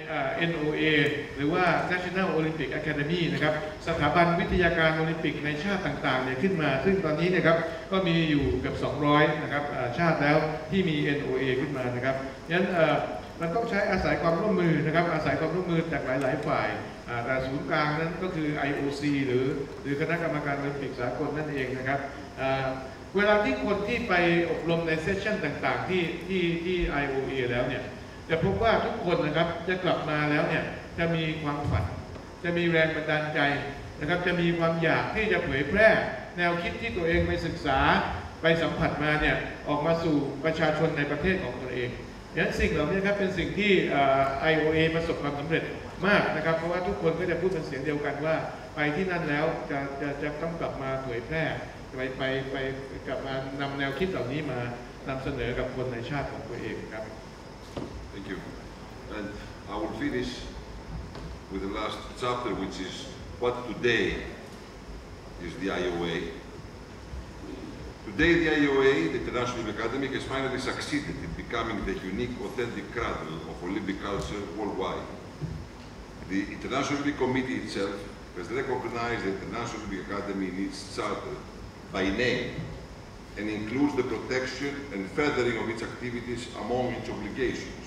NOA หรือว่า National Olympic Academy นะครับสถาบันวิทยาการโอลิมปิกในชาติต่างๆเนี่ยขึ้นมาซึ่งตอนนี้เนี่ยครับก็มีอยู่เกือบ200นะครับชาติแล้วที่มี NOA ขึ้นมานะครับงั้นมันต้องใช้อาศัยความร่วมมือนะครับอาศัยความร่วมมือจากหลายๆฝ่ายแต่ศูนย์กลางนั้นก็คือ IOC หรือคณะกรรมการโอลิมปิกสากลนั่นเองนะครับเวลาที่คนที่ไปอบรมในเซสชั่นต่างๆที่ IOA แล้วเนี่ยจะพบว่าทุกคนนะครับจะกลับมาแล้วเนี่ยจะมีความฝันจะมีแรงบันดาลใจนะครับจะมีความอยากที่จะเผยแพร่แนวคิดที่ตัวเองไปศึกษาไปสัมผัสมาเนี่ยออกมาสู่ประชาชนในประเทศของตัวเองดังนั้นสิ่งเหล่านี้ครับเป็นสิ่งที่ IOA ประสบความสำเร็จมากนะครับเพราะว่าทุกคนก็จะพูดเป็นเสียงเดียวกันว่าไปที่นั่นแล้วจะต้องกลับมาเผยแพร่ไปกลับมานำแนวคิดเหล่านี้มานำเสนอกับคนในชาติของตัวเองครับ Thank you. And I will finish with the last chapter, which is what today is the IOA. Today, the IOA, the International Olympic Academy, has finally succeeded in becoming the unique, authentic cradle of Olympic culture worldwide. The International Olympic Committee itself has recognized the International Olympic Academy in its charter by name and includes the protection and furthering of its activities among its obligations.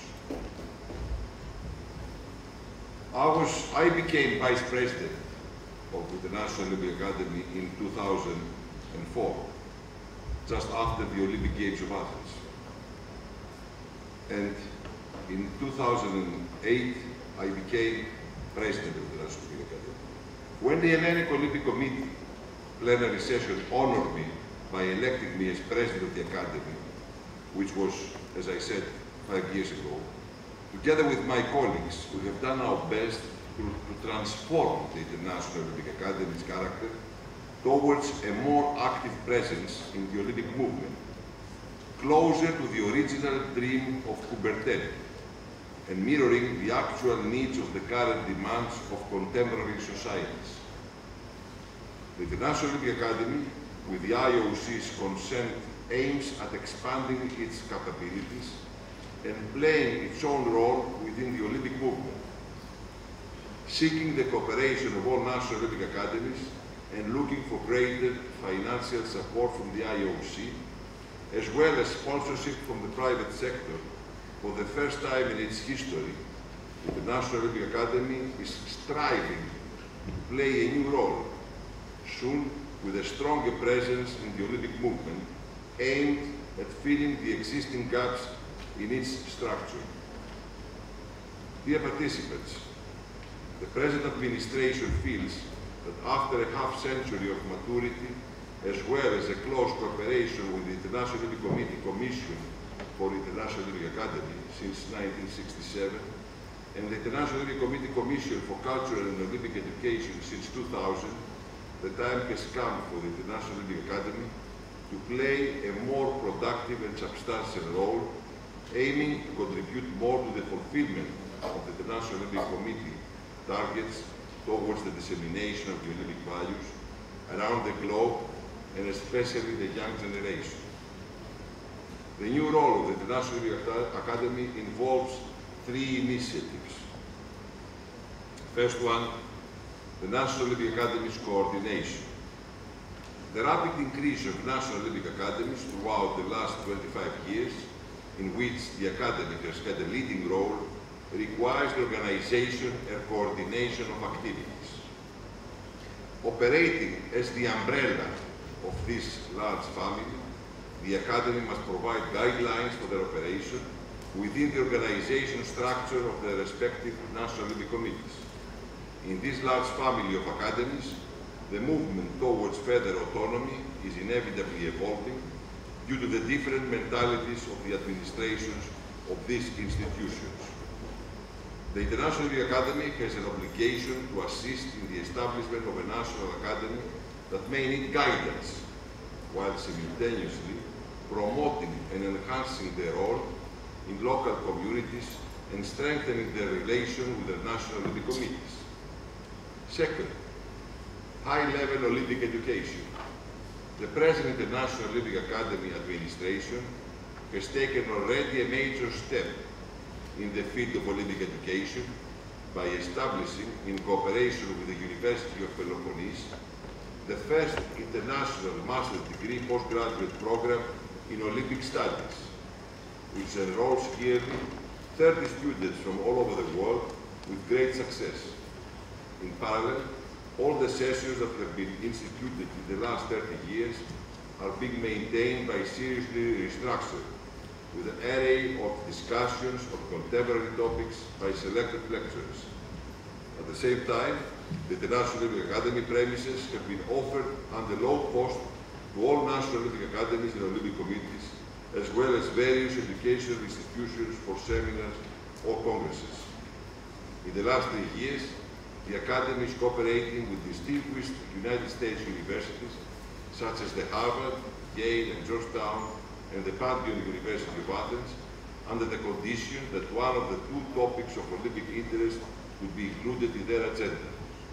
I became Vice President of the International Olympic Academy in 2004, just after the Olympic Games of Athens. And in 2008, I became President of the International Olympic Academy. When the Hellenic Olympic Committee plenary session honored me by electing me as President of the Academy, which was, as I said, 5 years ago, together with my colleagues, we have done our best to transform the International Olympic Academy's character towards a more active presence in the Olympic movement, closer to the original dream of Coubertin, and mirroring the actual needs of the current demands of contemporary societies. The International Olympic Academy, with the IOC's consent, aims at expanding its capabilities and playing its own role within the Olympic movement, seeking the cooperation of all national Olympic academies and looking for greater financial support from the IOC, as well as sponsorship from the private sector. For the first time in its history, the National Olympic Academy is striving to play a new role, soon with a stronger presence in the Olympic movement, aimed at filling the existing gaps in its structure. Dear participants, the present administration feels that after a half-century of maturity, as well as a close cooperation with the International Olympic Committee Commission for International Olympic Academy since 1967, and the International Olympic Committee Commission for Cultural and Olympic Education since 2000, the time has come for the International Olympic Academy to play a more productive and substantial role, aiming to contribute more to the fulfillment of the International Olympic Committee targets towards the dissemination of the Olympic values around the globe, and especially the young generation. The new role of the International Olympic Academy involves 3 initiatives. First one, the National Olympic Academy's coordination. The rapid increase of National Olympic Academies throughout the last 25 years, in which the Academy has had a leading role, requires the organization and coordination of activities. Operating as the umbrella of this large family, the Academy must provide guidelines for their operation within the organization structure of their respective National Olympic Committees. In this large family of academies, the movement towards further autonomy is inevitably evolving due to the different mentalities of the administrations of these institutions. The International Olympic Academy has an obligation to assist in the establishment of a national academy that may need guidance, while simultaneously promoting and enhancing their role in local communities and strengthening their relation with their national Olympic committees. Second, high-level Olympic education. The present International Olympic Academy administration has taken already a major step in the field of Olympic education by establishing, in cooperation with the University of Peloponnese, the first international master's degree postgraduate program in Olympic studies, which enrolls yearly 30 students from all over the world with great success. In parallel, all the sessions that have been instituted in the last 30 years are being maintained by seriously restructured, with an array of discussions of contemporary topics by selected lecturers. At the same time, the International Olympic Academy premises have been offered under low cost to all national Olympic academies and Olympic committees, as well as various educational institutions for seminars or congresses. In the last 3 years, the Academy is cooperating with distinguished United States universities, such as the Harvard, Yale, and Georgetown, and the Pantheon University of Athens, under the condition that one of the 2 topics of Olympic interest would be included in their agenda.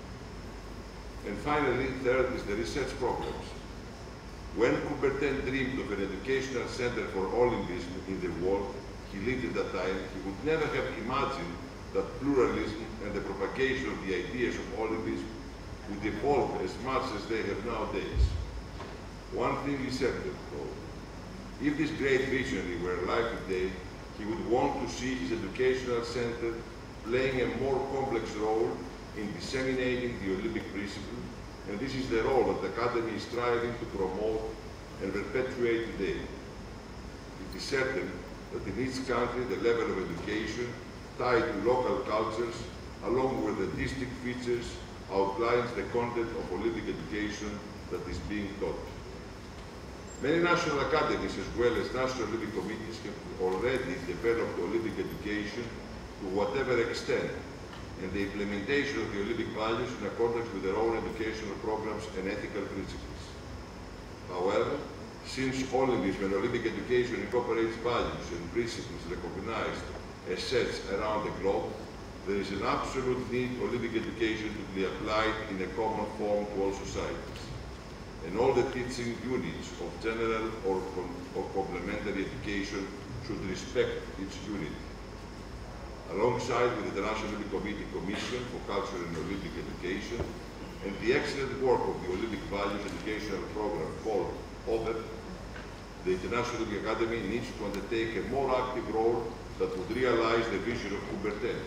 And finally, third is the research programs. When Coubertin dreamed of an educational center for Olympism in the world, he lived at that time, he would never have imagined that pluralism and the propagation of the ideas of Olympism would evolve as much as they have nowadays. One thing is certain, though. If this great visionary were alive today, he would want to see his educational center playing a more complex role in disseminating the Olympic principle, and this is the role that the Academy is striving to promote and perpetuate today. It is certain that in each country the level of education tied to local cultures, along with the distinct features, outlines the content of Olympic education that is being taught. Many national academies, as well as national Olympic committees, have already developed Olympic education to whatever extent, and the implementation of the Olympic values in accordance with their own educational programs and ethical principles. However, since Olympism and Olympic education incorporates values and principles recognized as such around the globe, there is an absolute need for Olympic education to be applied in a common form to all societies. And all the teaching units of general or complementary education should respect its unity. Alongside with the International Olympic Committee Commission for Culture and Olympic Education, and the excellent work of the Olympic Values Educational Program called OVEP, the International Olympic Academy needs to undertake a more active role that would realize the vision of Coubertin.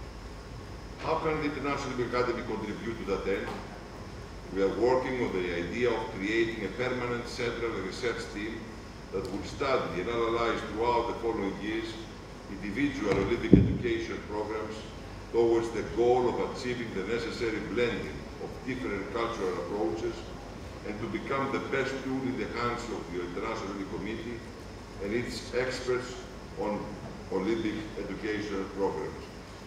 How can the International Olympic Academy contribute to that end? We are working on the idea of creating a permanent central research team that will study and analyze throughout the following years individual Olympic education programs towards the goal of achieving the necessary blending of different cultural approaches and to become the best tool in the hands of the International Olympic Committee and its experts on Olympic educational programs.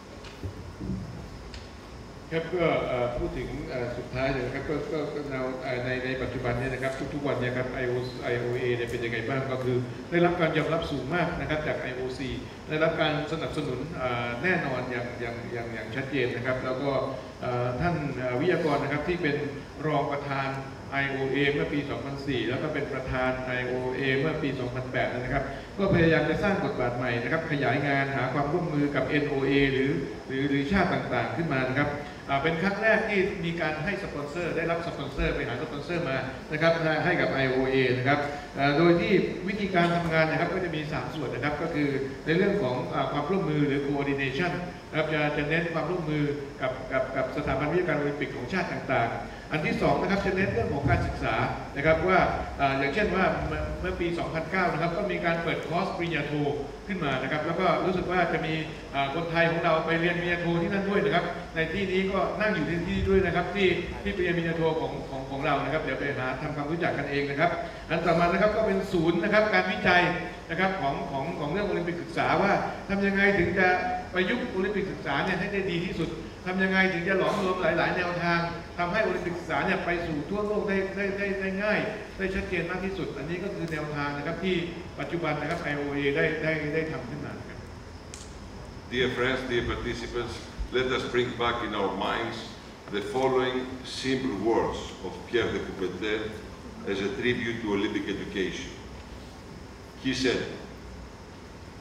ครับก็พูดถึงสุดท้ายเลยนะครับก็ในปัจจุบันเนี่ยนะครับทุกวันเนี่ยครับ IOA เนี่ยเป็นยังไงบ้างก็คือได้รับการยอมรับสูงมากนะครับจาก IOC ได้รับการสนับสนุนแน่นอนอย่างชัดเจนนะครับแล้วก็ท่านวิทยากรนะครับที่เป็นรองประธาน IOA เมื่อปี 2004 แล้วก็เป็นประธาน IOA เมื่อปี 2008 นะครับก็พยายามจะสร้างบทบาทใหม่นะครับขยายงานหาความร่วมมือกับ NOA หรือชาติต่างๆขึ้นมานะครับเป็นครั้งแรกที่มีการให้สปอนเซอร์ได้รับสปอนเซอร์ไปหาสปอนเซอร์มานะครับให้กับ IOA นะครับโดยที่วิธีการทำงานนะครับก็จะมี 3 ส่วนนะครับก็คือในเรื่องของความร่วมมือหรือ coordination นะครับจะเน้นความร่วมมือกับสถาบันวิทยาการโอลิมปิกของชาติต่างๆอันที่2นะครับจะเน้นเรื่องของการศึกษานะครับว่าอย่างเช่นว่าเมื่อปี 2009 นะครับก็มีการเปิดคอร์สปริญญาโทขึ้นมานะครับแล้วก็รู้สึกว่าจะมีคนไทยของเราไปเรียนปริญญาโทที่นั่นด้วยนะครับในที่นี้ก็นั่งอยู่ที่นี่ด้วยนะครับที่เรียนปริญญาโทของเรานะครับเดี๋ยวไปหาทำความรู้จักกันเองนะครับอันต่อมานะครับก็เป็นศูนย์นะครับการวิจัยนะครับของเรื่องโอลิมปิกศึกษาว่าทำยังไงถึงจะประยุกต์โอลิมปิกศึกษาเนี่ยให้ได้ดีที่สุดทำยังไงถึงจะหลอมรวมหลายๆแนวทางทำให้โอลิมปิกศึกษาเนี่ยไปสู่ทั่วโลกได้ง่ายได้ชัดเจนมากที่สุดอันนี้ก็คือแนวทางนะครับที่ปัจจุบันนะครับ IOA ได้ทำขึ้นมาครับ Dear friends, dear participants, let us bring back in our minds the following simple words of Pierre de Coubertin as a tribute to Olympic education. He said,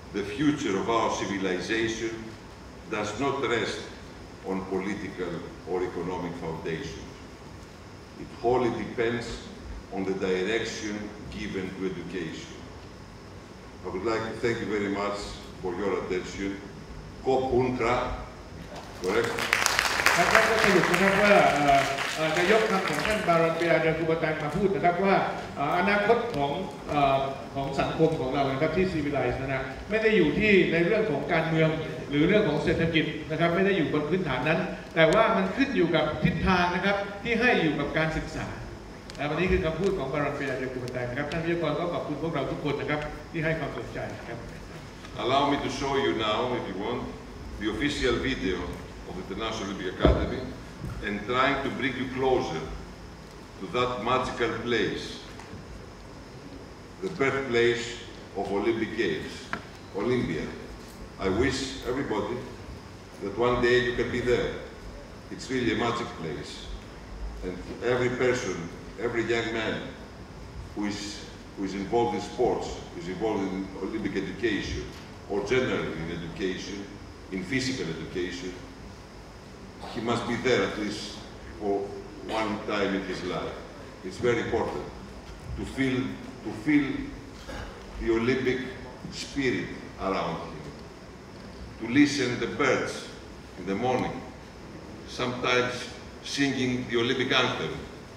the future of our civilization does not rest on political or economic foundations. It wholly depends on the direction given to education. I would like to thank you very much for your attention. Kop Unkra, correct? ท่านก็สรุปนะครับว่าจะยกคำของท่านบารอนเปียเดอคูบาตันมาพูดนะครับว่าอนาคตของสังคมของเรานะครับที่ civilized นะไม่ได้อยู่ที่ในเรื่องของการเมืองหรือเรื่องของเศรษฐกิจนะครับไม่ได้อยู่บนพื้นฐานนั้นแต่ว่ามันขึ้นอยู่กับทิศทางนะครับที่ให้อยู่กับการศึกษาวันนี้คือคำพูดของบารอนเปียเดอคูบาตันครับท่านวิทยากรก็ขอบคุณพวกเราทุกคนนะครับที่ให้ความสนใจครับ Allow me to show you now, if you want, the official video of the International Olympic Academy and trying to bring you closer to that magical place, the birthplace of Olympic Games, Olympia. I wish everybody that one day you can be there. It's really a magic place. And every person, every young man who is involved in sports, is involved in Olympic education, or generally in education, in physical education, he must be there at least for one time in his life. It's very important to feel the Olympic spirit around him, to listen to the birds in the morning, sometimes singing the Olympic anthem.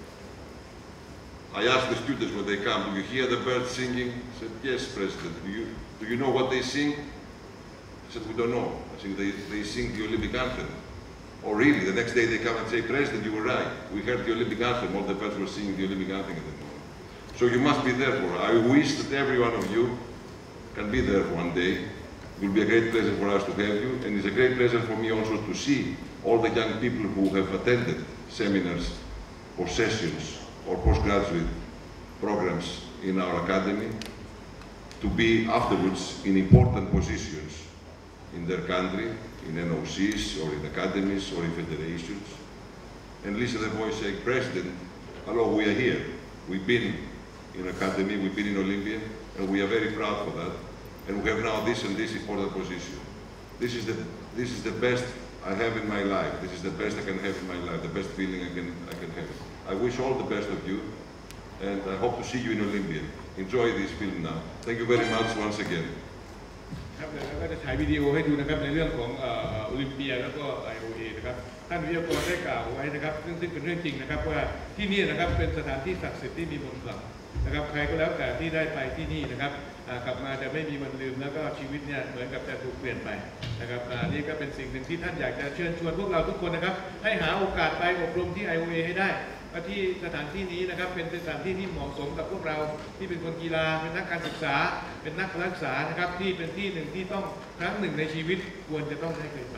I asked the students when they come, do you hear the birds singing? I said, yes, President. Do you know what they sing? I said, we don't know. I think they sing the Olympic anthem. Or really, the next day they come and say, President, you were right. We heard the Olympic anthem. All the birds were singing the Olympic anthem in the morning. So you must be there for it. I wish that every one of you can be there one day. It will be a great pleasure for us to have you. And it's a great pleasure for me also to see all the young people who have attended seminars or sessions or postgraduate programs in our academy to be afterwards in important positions in their country, in NOCs or in academies or in federations, and listen to the voice saying, President, hello, we are here. We've been in academy, we've been in Olympia, and we are very proud for that. And we have now this and this important position. This is the best I have in my life. This is the best I can have in my life, the best feeling I can have. I wish all the best of you, and I hope to see you in Olympia. Enjoy this film now. Thank you very much once again. ครับแล้วก็จะฉายวิดีโอให้ดูนะครับในเรื่องของโอลิมเปียแล้วก็ IOA นะครับท่านวิทยากรได้กล่าวไว้นะครับซึ่งเป็นเรื่องจริงนะครับว่าที่นี่นะครับเป็นสถานที่ศักดิ์สิทธิ์ที่มีมนต์ขลังนะครับใครก็แล้วแต่ที่ได้ไปที่นี่นะครับกลับมาจะไม่มีวันลืมแล้วก็ชีวิตเนี่ยเหมือนกับจะถูกเปลี่ยนไปนะครับนี่ก็เป็นสิ่งหนึ่งที่ท่านอยากจะเชิญชวนพวกเราทุกคนนะครับให้หาโอกาสไปอบรมที่ IOA ให้ได้ที่สถานที่นี้นะครับเป็นสถานที่ที่เหมาะสมกับพวกเราที่เป็นคนกีฬาเป็นนักการศึกษาเป็นนักรักษานะครับที่เป็นที่หนึ่งที่ต้องครั้งหนึ่งในชีวิตควรจะต้องได้เคยไป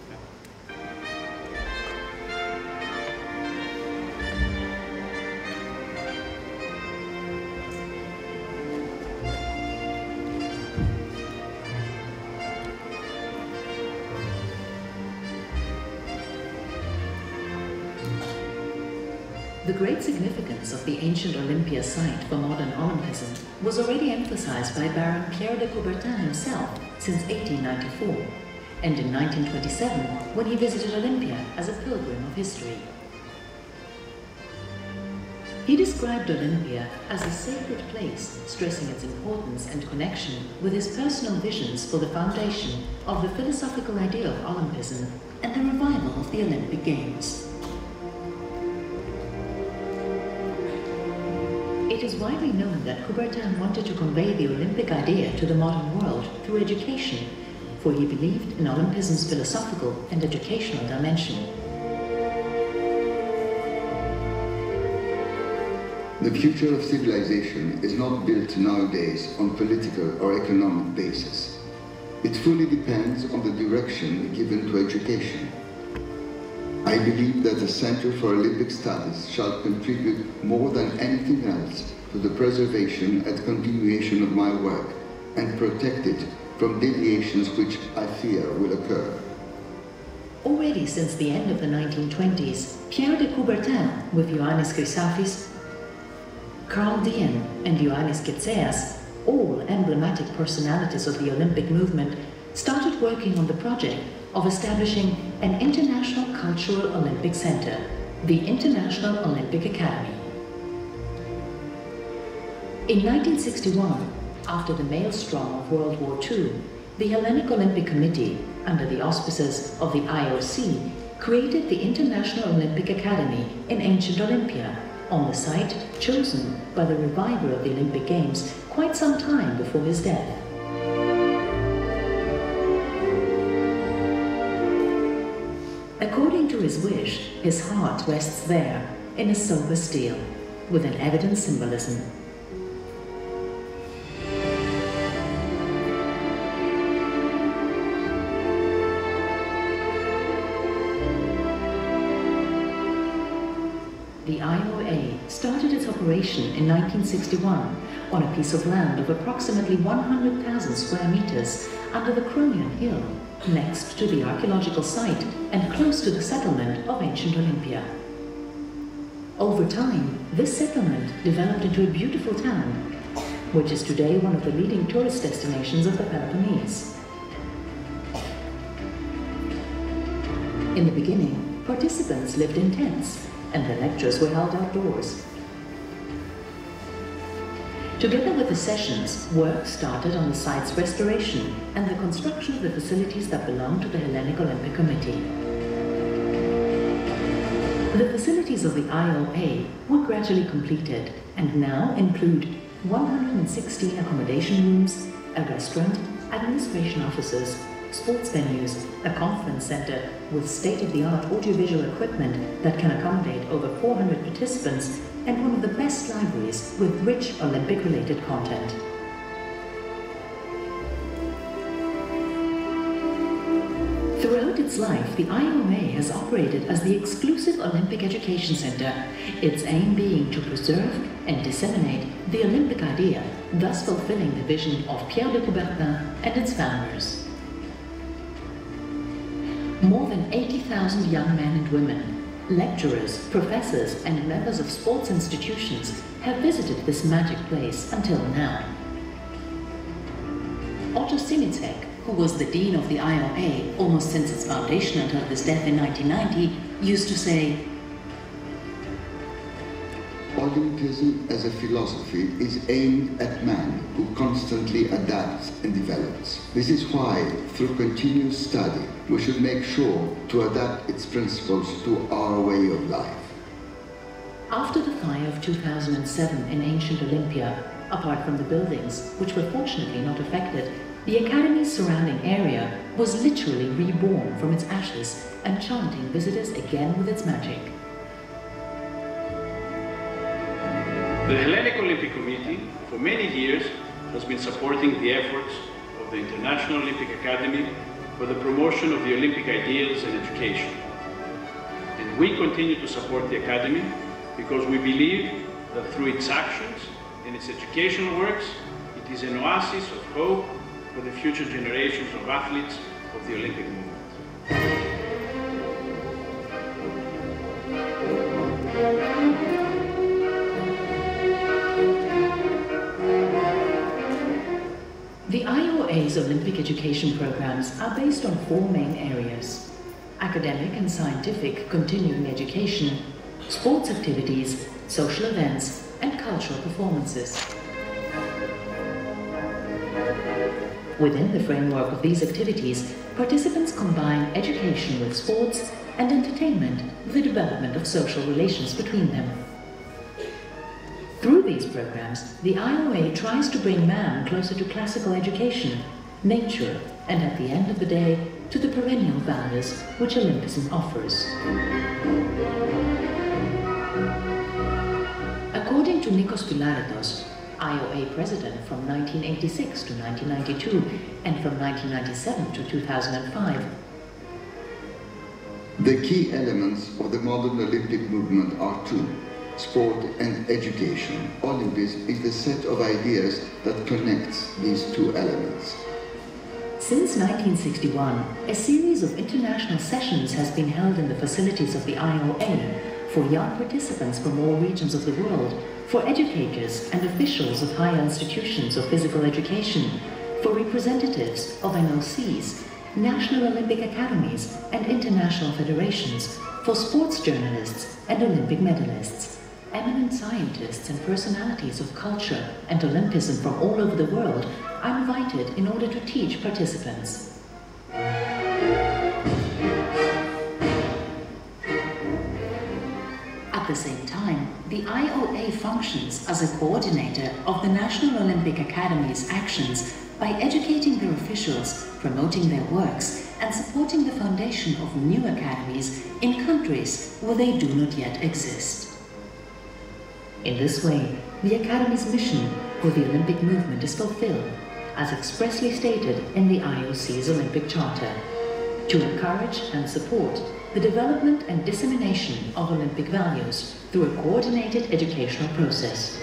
The great significance of the ancient Olympia site for modern Olympism was already emphasized by Baron Pierre de Coubertin himself since 1894, and in 1927 when he visited Olympia as a pilgrim of history. He described Olympia as a sacred place, stressing its importance and connection with his personal visions for the foundation of the philosophical idea of Olympism and the revival of the Olympic Games. It is widely known that Coubertin wanted to convey the Olympic idea to the modern world through education, for he believed in Olympism's philosophical and educational dimension. The future of civilization is not built nowadays on political or economic basis. It fully depends on the direction given to education. I believe that the Center for Olympic Studies shall contribute more than anything else to the preservation and continuation of my work and protect it from deviations which I fear will occur. Already since the end of the 1920s, Pierre de Coubertin, with Ioannis Chrysafis, Carl Dien and Ioannis Kitseas, all emblematic personalities of the Olympic movement started working on the project of establishing an international cultural Olympic center, the International Olympic Academy. In 1961, after the maelstrom of World War II, the Hellenic Olympic Committee, under the auspices of the IOC, created the International Olympic Academy in ancient Olympia, on the site chosen by the reviver of the Olympic Games quite some time before his death. According to his wish, his heart rests there in a silver stele, with an evident symbolism. The IOA started its operation in 1961 on a piece of land of approximately 100,000 square meters under the Kronion Hill, next to the archaeological site and close to the settlement of ancient Olympia. Over time, this settlement developed into a beautiful town, which is today one of the leading tourist destinations of the Peloponnese. In the beginning, participants lived in tents, and the lectures were held outdoors. Together with the sessions, work started on the site's restoration and the construction of the facilities that belonged to the Hellenic Olympic Committee. The facilities of the IOA were gradually completed and now include 116 accommodation rooms, a restaurant, administration offices, sports venues, a conference center with state-of-the-art audiovisual equipment that can accommodate over 400 participants, and one of the best libraries with rich Olympic-related content. Throughout its life, the IOA has operated as the exclusive Olympic Education Center, its aim being to preserve and disseminate the Olympic idea, thus fulfilling the vision of Pierre de Coubertin and its founders. More than 80,000 young men and women, lecturers, professors, and members of sports institutions have visited this magic place until now. Otto Sinicek, who was the dean of the IOA almost since its foundation until his death in 1990, used to say, Olympism as a philosophy is aimed at man who constantly adapts and develops. This is why, through continuous study, we should make sure to adapt its principles to our way of life. After the fire of 2007 in ancient Olympia, apart from the buildings, which were fortunately not affected, the Academy's surrounding area was literally reborn from its ashes, enchanting visitors again with its magic. The Hellenic Olympic Committee, for many years, has been supporting the efforts of the International Olympic Academy for the promotion of the Olympic ideals and education. And we continue to support the Academy because we believe that through its actions and its educational works, it is an oasis of hope for the future generations of athletes of the Olympic movement. The IOA's Olympic education programs are based on four main areas: academic and scientific continuing education, sports activities, social events, and cultural performances. Within the framework of these activities, participants combine education with sports and entertainment with the development of social relations between them. Through these programs, the IOA tries to bring man closer to classical education, nature, and at the end of the day, to the perennial values which Olympism offers. According to Nikos Pilaretos, IOA president from 1986 to 1992 and from 1997 to 2005, the key elements of the modern Olympic movement are two: sport and education. Olympics is the set of ideas that connects these two elements. Since 1961, a series of international sessions has been held in the facilities of the IOA, for young participants from all regions of the world, for educators and officials of higher institutions of physical education, for representatives of NOCs, National Olympic Academies and international federations, for sports journalists and Olympic medalists, eminent scientists and personalities of culture and Olympism from all over the world are invited in order to teach participants. At the same time, the IOA functions as a coordinator of the National Olympic Academy's actions by educating their officials, promoting their works, and supporting the foundation of new academies in countries where they do not yet exist. In this way, the Academy's mission for the Olympic movement is fulfilled, as expressly stated in the IOC's Olympic Charter, to encourage and support the development and dissemination of Olympic values through a coordinated educational process.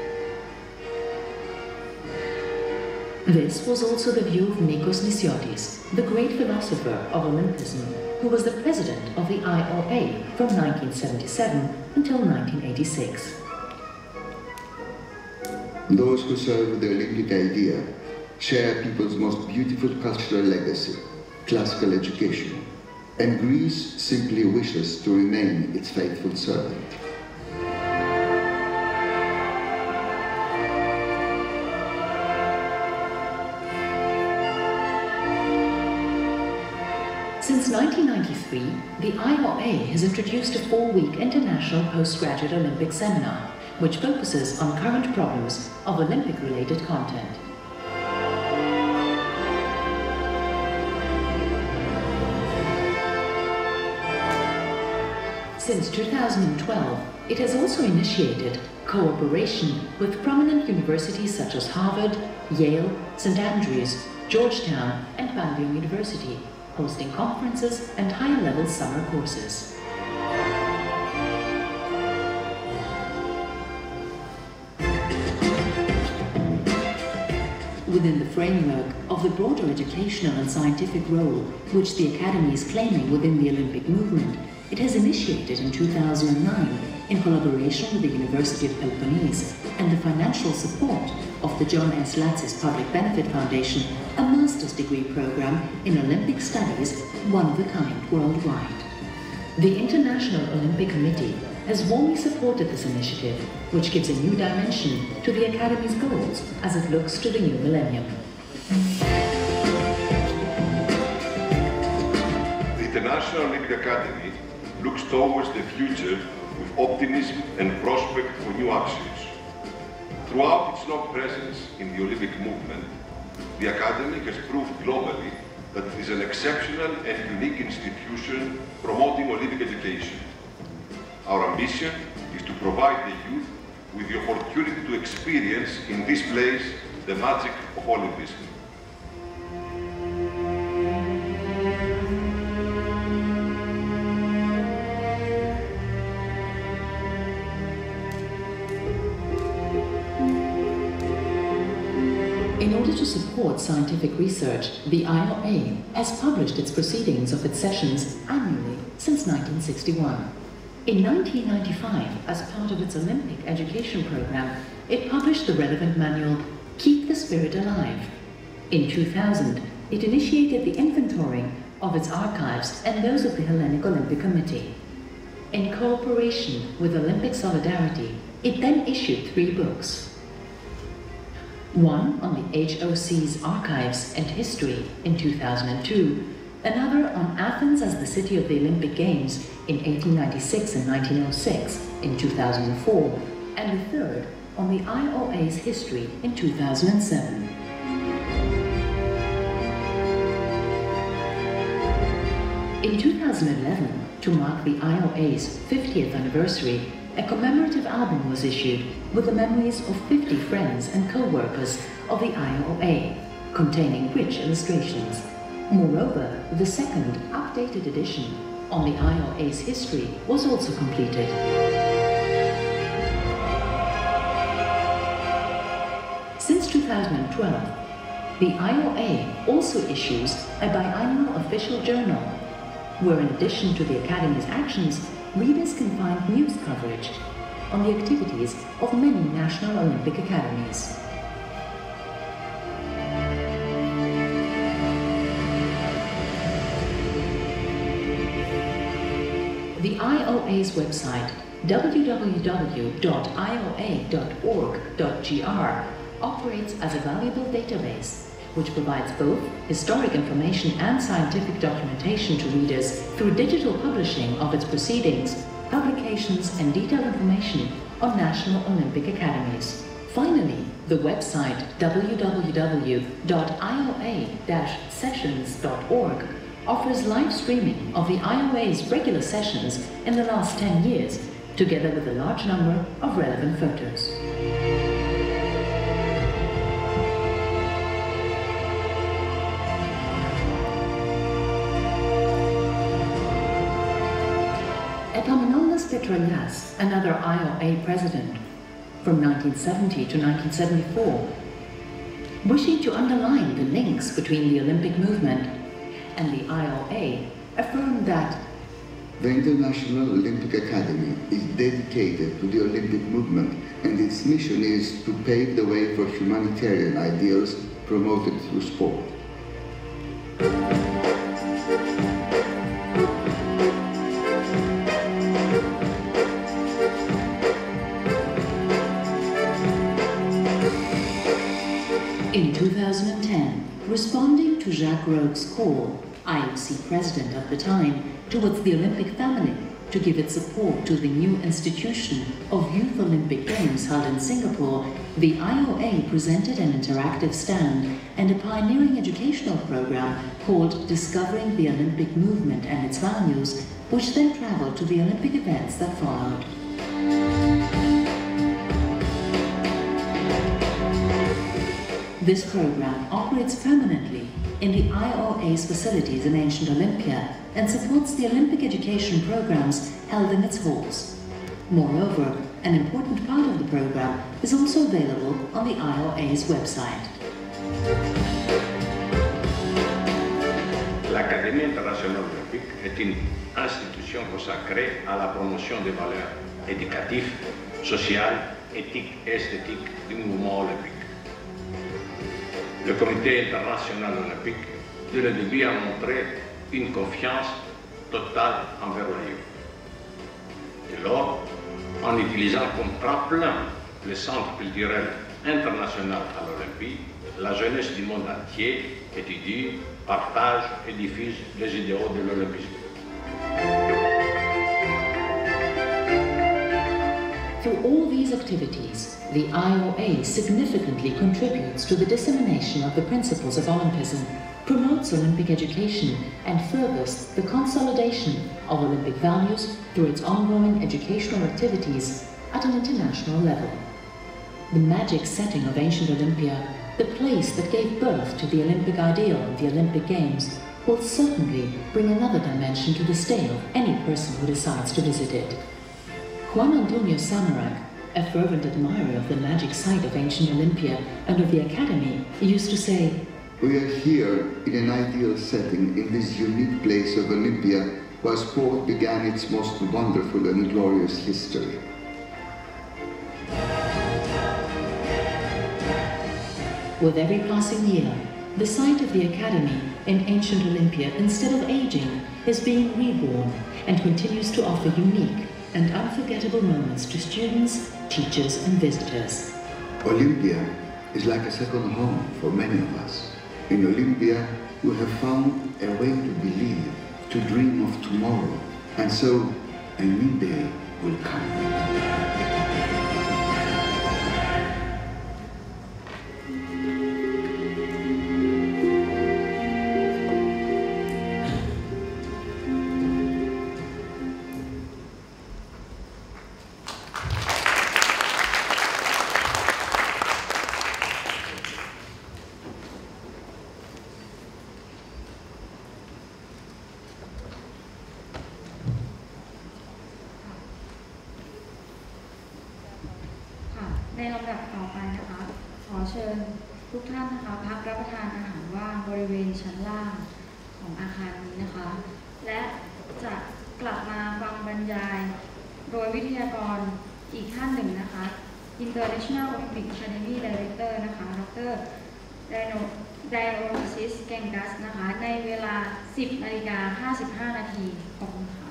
This was also the view of Nikos Nisiotis, the great philosopher of Olympism, who was the president of the IOA from 1977 until 1986. Those who serve the Olympic idea share people's most beautiful cultural legacy, classical education, and Greece simply wishes to remain its faithful servant. Since 1993, the IOA has introduced a 4-week international postgraduate Olympic seminar, which focuses on current problems of Olympic-related content. Since 2012, it has also initiated cooperation with prominent universities such as Harvard, Yale, St. Andrews, Georgetown, and Pantheon University, hosting conferences and higher-level summer courses. Within the framework of the broader educational and scientific role which the Academy is claiming within the Olympic movement, it has initiated in 2009, in collaboration with the University of Peloponnese and the financial support of the John S. Latsis Public Benefit Foundation, a master's degree program in Olympic studies, one of a kind worldwide. The International Olympic Committee has warmly supported this initiative, which gives a new dimension to the Academy's goals as it looks to the new millennium. The International Olympic Academy looks towards the future with optimism and prospect for new actions. Throughout its long presence in the Olympic movement, the Academy has proved globally that it is an exceptional and unique institution promoting Olympic education. Our ambition is to provide the youth with the opportunity to experience in this place the magic of Olympism. In order to support scientific research, the IOA has published its proceedings of its sessions annually since 1961. In 1995, as part of its Olympic education program, it published the relevant manual, Keep the Spirit Alive. In 2000, it initiated the inventorying of its archives and those of the Hellenic Olympic Committee. In cooperation with Olympic Solidarity, it then issued 3 books. One on the HOC's archives and history in 2002, another on Athens as the city of the Olympic Games in 1896 and 1906 in 2004, and the third on the IOA's history in 2007. In 2011, to mark the IOA's 50th anniversary, a commemorative album was issued with the memories of 50 friends and co-workers of the IOA, containing rich illustrations. Moreover, the second, updated edition on the IOA's history was also completed. Since 2012, the IOA also issues a biannual official journal, where in addition to the Academy's actions, readers can find news coverage on the activities of many national Olympic academies. The IOA's website, www.ioa.org.gr, operates as a valuable database which provides both historic information and scientific documentation to readers through digital publishing of its proceedings, publications, and detailed information on national Olympic academies. Finally, the website www.ioa-sessions.org offers live streaming of the IOA's regular sessions in the last 10 years, together with a large number of relevant photos. Epaminondas Petrolias, another IOA president, from 1970 to 1974, wishing to underline the links between the Olympic movement and the IOA, affirmed that the International Olympic Academy is dedicated to the Olympic movement, and its mission is to pave the way for humanitarian ideals promoted through sport. In 2010, responding to Jacques Rogge's call, IOC president at the time, towards the Olympic family to give its support to the new institution of Youth Olympic Games held in Singapore, the IOA presented an interactive stand and a pioneering educational program called Discovering the Olympic Movement and Its Values, which then traveled to the Olympic events that followed. This program operates permanently in the IOA's facilities in ancient Olympia and supports the Olympic education programs held in its halls. Moreover, an important part of the program is also available on the IOA's website. L'Académie internationale olympique est une institution consacrée à la promotion des valeurs éducatives, sociales, éthiques et esthétiques du mouvement olympique. Le Comité international olympique, dès le début, a montré une confiance totale envers la youth. Dès lors, en utilisant comme tremplin le Centre culturel international à l'Olympie, la jeunesse du monde entier étudie, partage et diffuse les idéaux de l'olympisme. Through all these activities, the IOA significantly contributes to the dissemination of the principles of Olympism, promotes Olympic education, and furthers the consolidation of Olympic values through its ongoing educational activities at an international level. The magic setting of ancient Olympia, the place that gave birth to the Olympic ideal of the Olympic Games, will certainly bring another dimension to the stay of any person who decides to visit it. Juan Antonio Samaranch, a fervent admirer of the magic site of ancient Olympia and of the Academy, used to say, "We are here in an ideal setting in this unique place of Olympia, where sport began its most wonderful and glorious history." With every passing year, the site of the Academy in ancient Olympia, instead of aging, is being reborn and continues to offer unique and unforgettable moments to students, teachers, and visitors. Olympia is like a second home for many of us. In Olympia, we have found a way to believe, to dream of tomorrow, and so a new day will come. รรยายโดยวิทยากรอีกท่านหนึ่งนะคะ International Olympic Academy Director นะคะ ดร. Dionysius Gengas นะคะในเวลา 10:55 นาทีขอบคุณค่ะ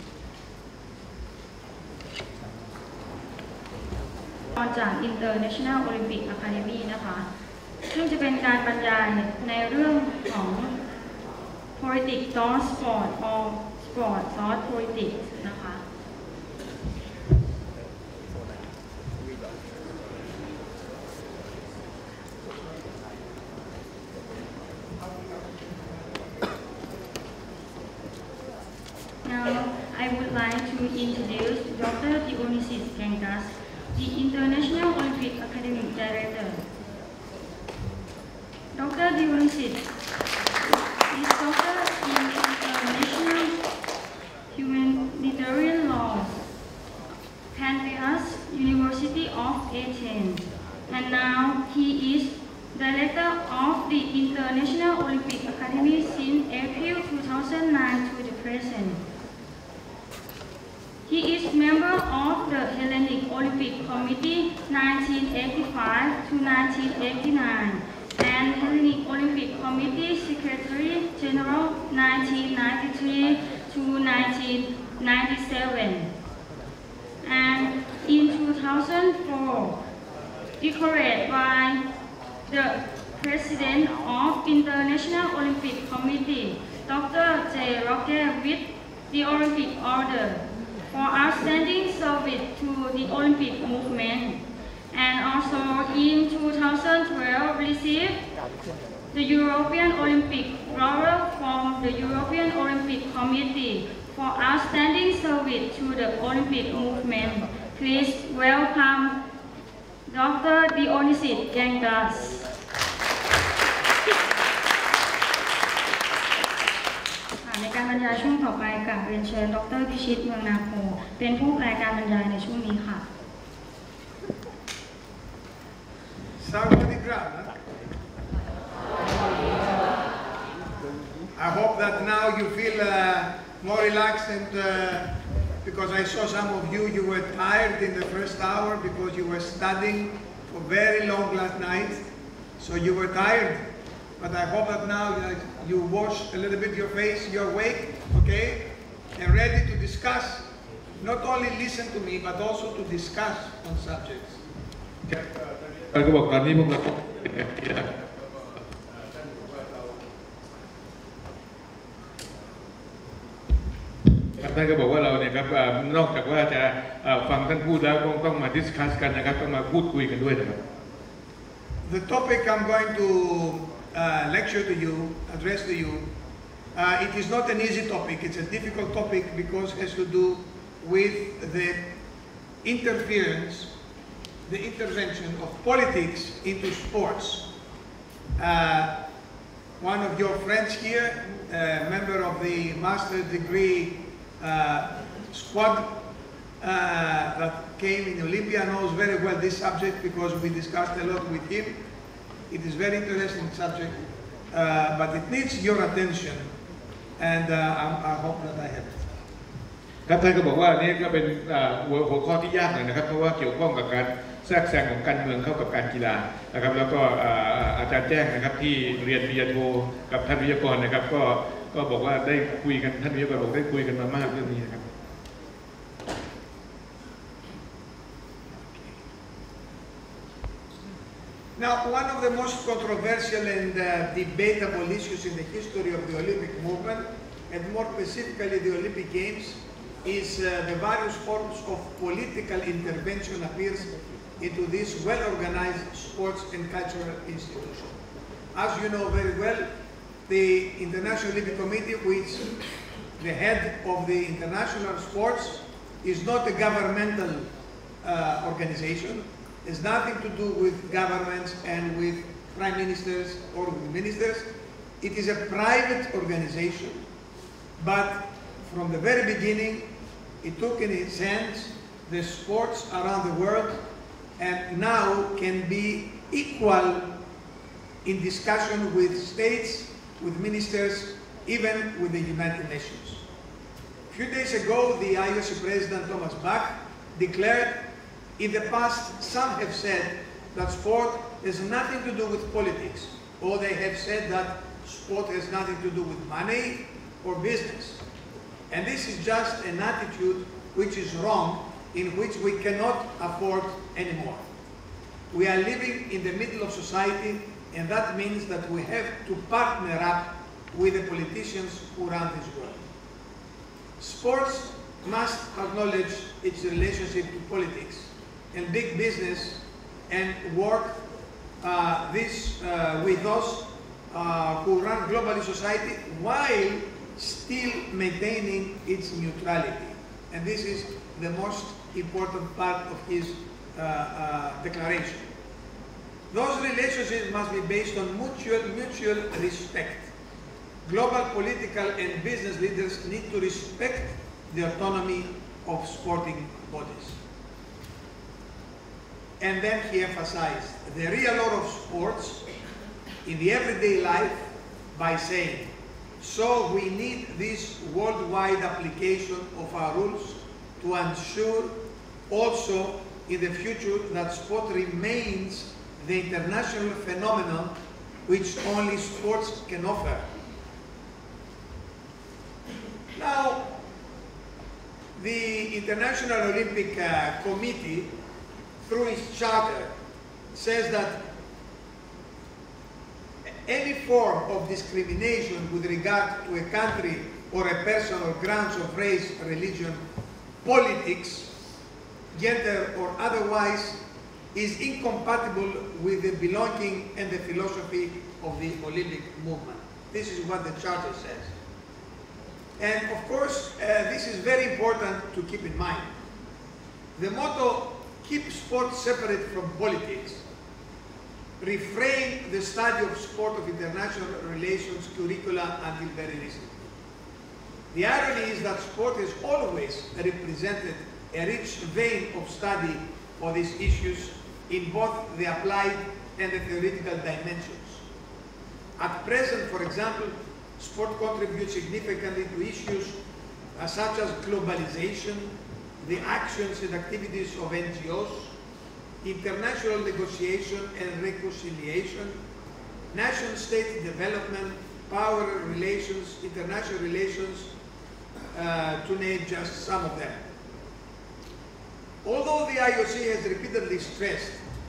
จาก International Olympic Academy นะคะซึ่งจะเป็นการบรรยายในเรื่องของ Politics Thought Sport or Sport Thought Politics นะคะ Now I would like to introduce Dr. Dionysius Gengas, the International Olympic Academy Director. Dr. Dionysius is Doctor in International Humanitarian Law, Pantheon University of Athens, and now he is Director of the International Olympic Academy since April 2009 to the present. He is member of the Hellenic Olympic Committee 1985 to 1989 and Hellenic Olympic Committee Secretary General 1993 to 1997. And in 2004, decorated by the President of International Olympic Committee, Dr. J. Roque, with the Olympic Order for outstanding service to the Olympic movement, and also in 2012 received the European Olympic Laurel from the European Olympic Committee for outstanding service to the Olympic movement. Please welcome Dr. Dionysius Gengas. ในการบรรยายช่วงต่อไปกับเรียนเชิญดร.พิชิตเมืองนาโพเป็นผู้แปลการบรรยายในช่วงนี้ค่ะ I hope that now you feel more relaxed and because I saw some of you were tired in the first hour because you were studying for very long last night, so you were tired. But I hope that now you wash a little bit your face, you're awake, okay, and ready to discuss. Not only listen to me, but also to discuss on subjects. ก็บอกตอนนี้พวกเราท่านก็บอกว่าเราเนี่ยครับนอกจากว่าจะฟังท่านพูดแล้วต้องมาดิสคัสกันนะครับต้องมาพูดคุยกันด้วยนะครับ The topic I'm going to lecture to you, address to you, it is not an easy topic. It's a difficult topic because it has to do with the intervention of politics into sports. One of your friends here, a member of the master's degree squad that came in Olympia, knows very well this subject because we discussed a lot with him. It is a very interesting subject, but it needs your attention, and I hope that I have it. ครับท่านก็บอกว่านี่ก็เป็นหัวข้อที่ยากหน่อยนะครับเพราะว่าเกี่ยวข้องกับการแทรกแซงของการเมืองเข้ากับการกีฬานะครับแล้วก็อาจารย์แจ้งนะครับที่เรียนปริญญาโทกับท่านวิทยากรนะครับก็บอกว่าได้คุยกันท่านวิทยากรบอกได้คุยกันมามากเรื่องนี้นะครับ Now, one of the most controversial and debatable issues in the history of the Olympic movement, and more specifically the Olympic Games, is the various forms of political intervention appears into this well-organized sports and cultural institution. As you know very well, the International Olympic Committee, which the head of the international sports, is not a governmental organization. It has nothing to do with governments and with prime ministers or with ministers. It is a private organization, but from the very beginning, it took in its hands the sports around the world and now can be equal in discussion with states, with ministers, even with the United Nations. A few days ago, the IOC President Thomas Bach declared, in the past, some have said that sport has nothing to do with politics, or they have said that sport has nothing to do with money or business. And this is just an attitude which is wrong, in which we cannot afford anymore. We are living in the middle of society, and that means that we have to partner up with the politicians who run this world. Sports must acknowledge its relationship to politics and big business and work with those who run globally society while still maintaining its neutrality. And this is the most important part of his declaration. Those relationships must be based on mutual respect. Global political and business leaders need to respect the autonomy of sporting bodies. And then he emphasized the real role of sports in the everyday life by saying, so we need this worldwide application of our rules to ensure also in the future that sport remains the international phenomenon which only sports can offer. Now, the International Olympic Committee, through its charter, says that any form of discrimination with regard to a country or a person on grounds of race, religion, politics, gender, or otherwise is incompatible with the belonging and the philosophy of the Olympic movement. This is what the charter says. And of course, this is very important to keep in mind. The motto, keep sport separate from politics, refrained the study of sport of international relations curricula until very recently. The irony is that sport has always represented a rich vein of study for these issues in both the applied and the theoretical dimensions. At present, for example, sport contributes significantly to issues such as globalization, the actions and activities of NGOs, international negotiation and reconciliation, nation-state development, power relations, international relations, to name just some of them. Although the IOC has repeatedly stressed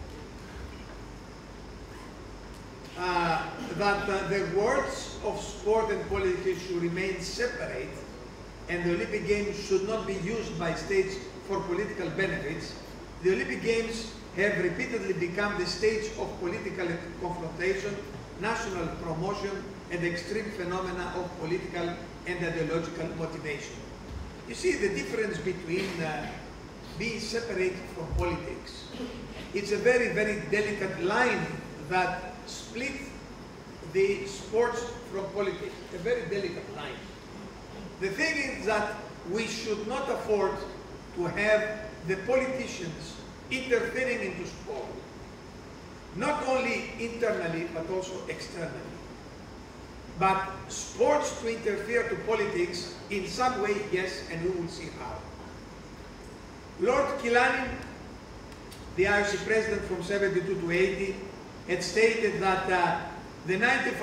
that the words of sport and politics should remain separate and the Olympic Games should not be used by states for political benefits, the Olympic Games have repeatedly become the stage of political confrontation, national promotion, and extreme phenomena of political and ideological motivation. You see the difference between being separated from politics. It's a very, very delicate line that splits the sports from politics, a very delicate line. The thing is that we should not afford to have the politicians interfering into sport, not only internally but also externally. But sports to interfere to politics in some way, yes, and we will see how. Lord Killarney, the IOC president from 72 to 80, had stated that the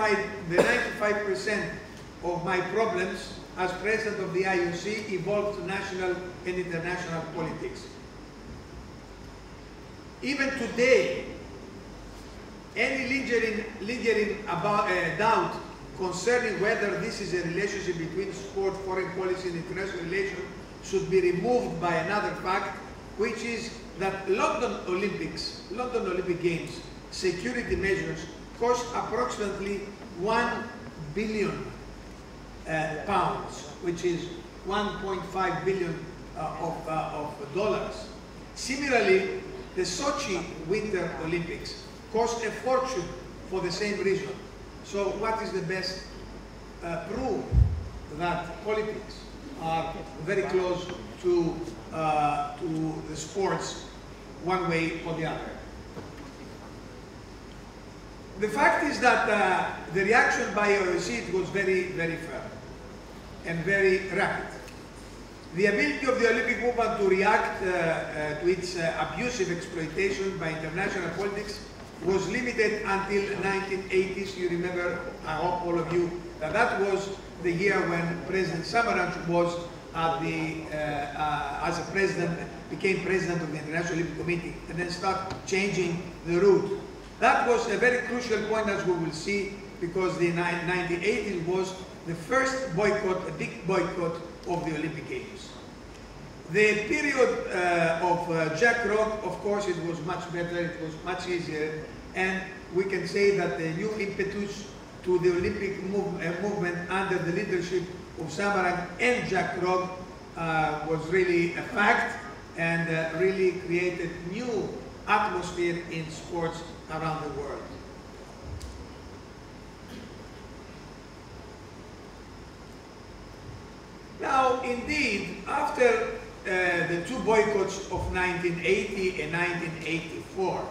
95% of my problems as president of the IOC evolved to national and international politics. Even today, any lingering doubt concerning whether this is a relationship between sport, foreign policy, and international relations should be removed by another fact, which is that London Olympic Games security measures cost approximately £1 billion, which is 1.5 billion of dollars. Similarly, the Sochi Winter Olympics cost a fortune for the same reason. So what is the best proof that politics are very close to the sports one way or the other? The fact is that the reaction by IOC was very, very firm and very rapid. The ability of the Olympic movement to react to its abusive exploitation by international politics was limited until 1980s. You remember, I hope all of you, that was the year when President Samaranch was at the, as a president, became president of the International Olympic Committee, and then started changing the route. That was a very crucial point, as we will see, because the 1980s was the first boycott, a big boycott of the Olympic Games. The period of Jack Rock, of course, it was much better, it was much easier, and we can say that the new impetus to the Olympic movement under the leadership of Samaranch and Jack Rock was really a fact, and really created new atmosphere in sports around the world. Now, indeed, after the two boycotts of 1980 and 1984,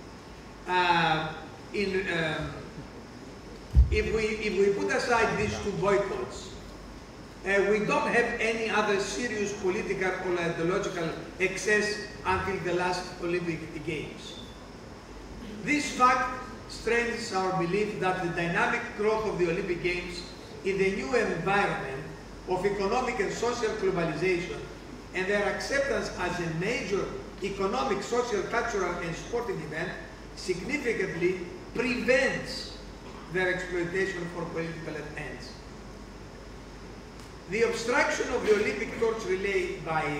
if we put aside these two boycotts, we don't have any other serious political or ideological excess until the last Olympic Games. This fact strengthens our belief that the dynamic growth of the Olympic Games in the new environment of economic and social globalization and their acceptance as a major economic, social, cultural, and sporting event significantly prevents their exploitation for political ends. The obstruction of the Olympic torch relay by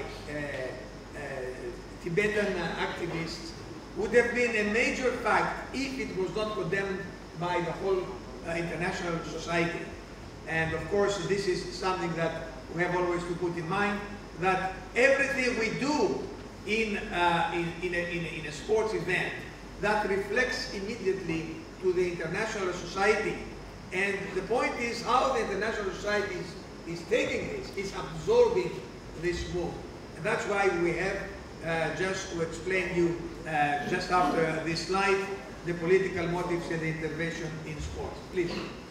Tibetan activists would have been a major fact if it was not condemned by the whole international society. And of course, this is something that we have always to put in mind, that everything we do in a sports event, that reflects immediately to the international society. And the point is how the international society is taking this, is absorbing this move. And that's why we have, just to explain you, just after this slide, the political motives and the intervention in sports. Please.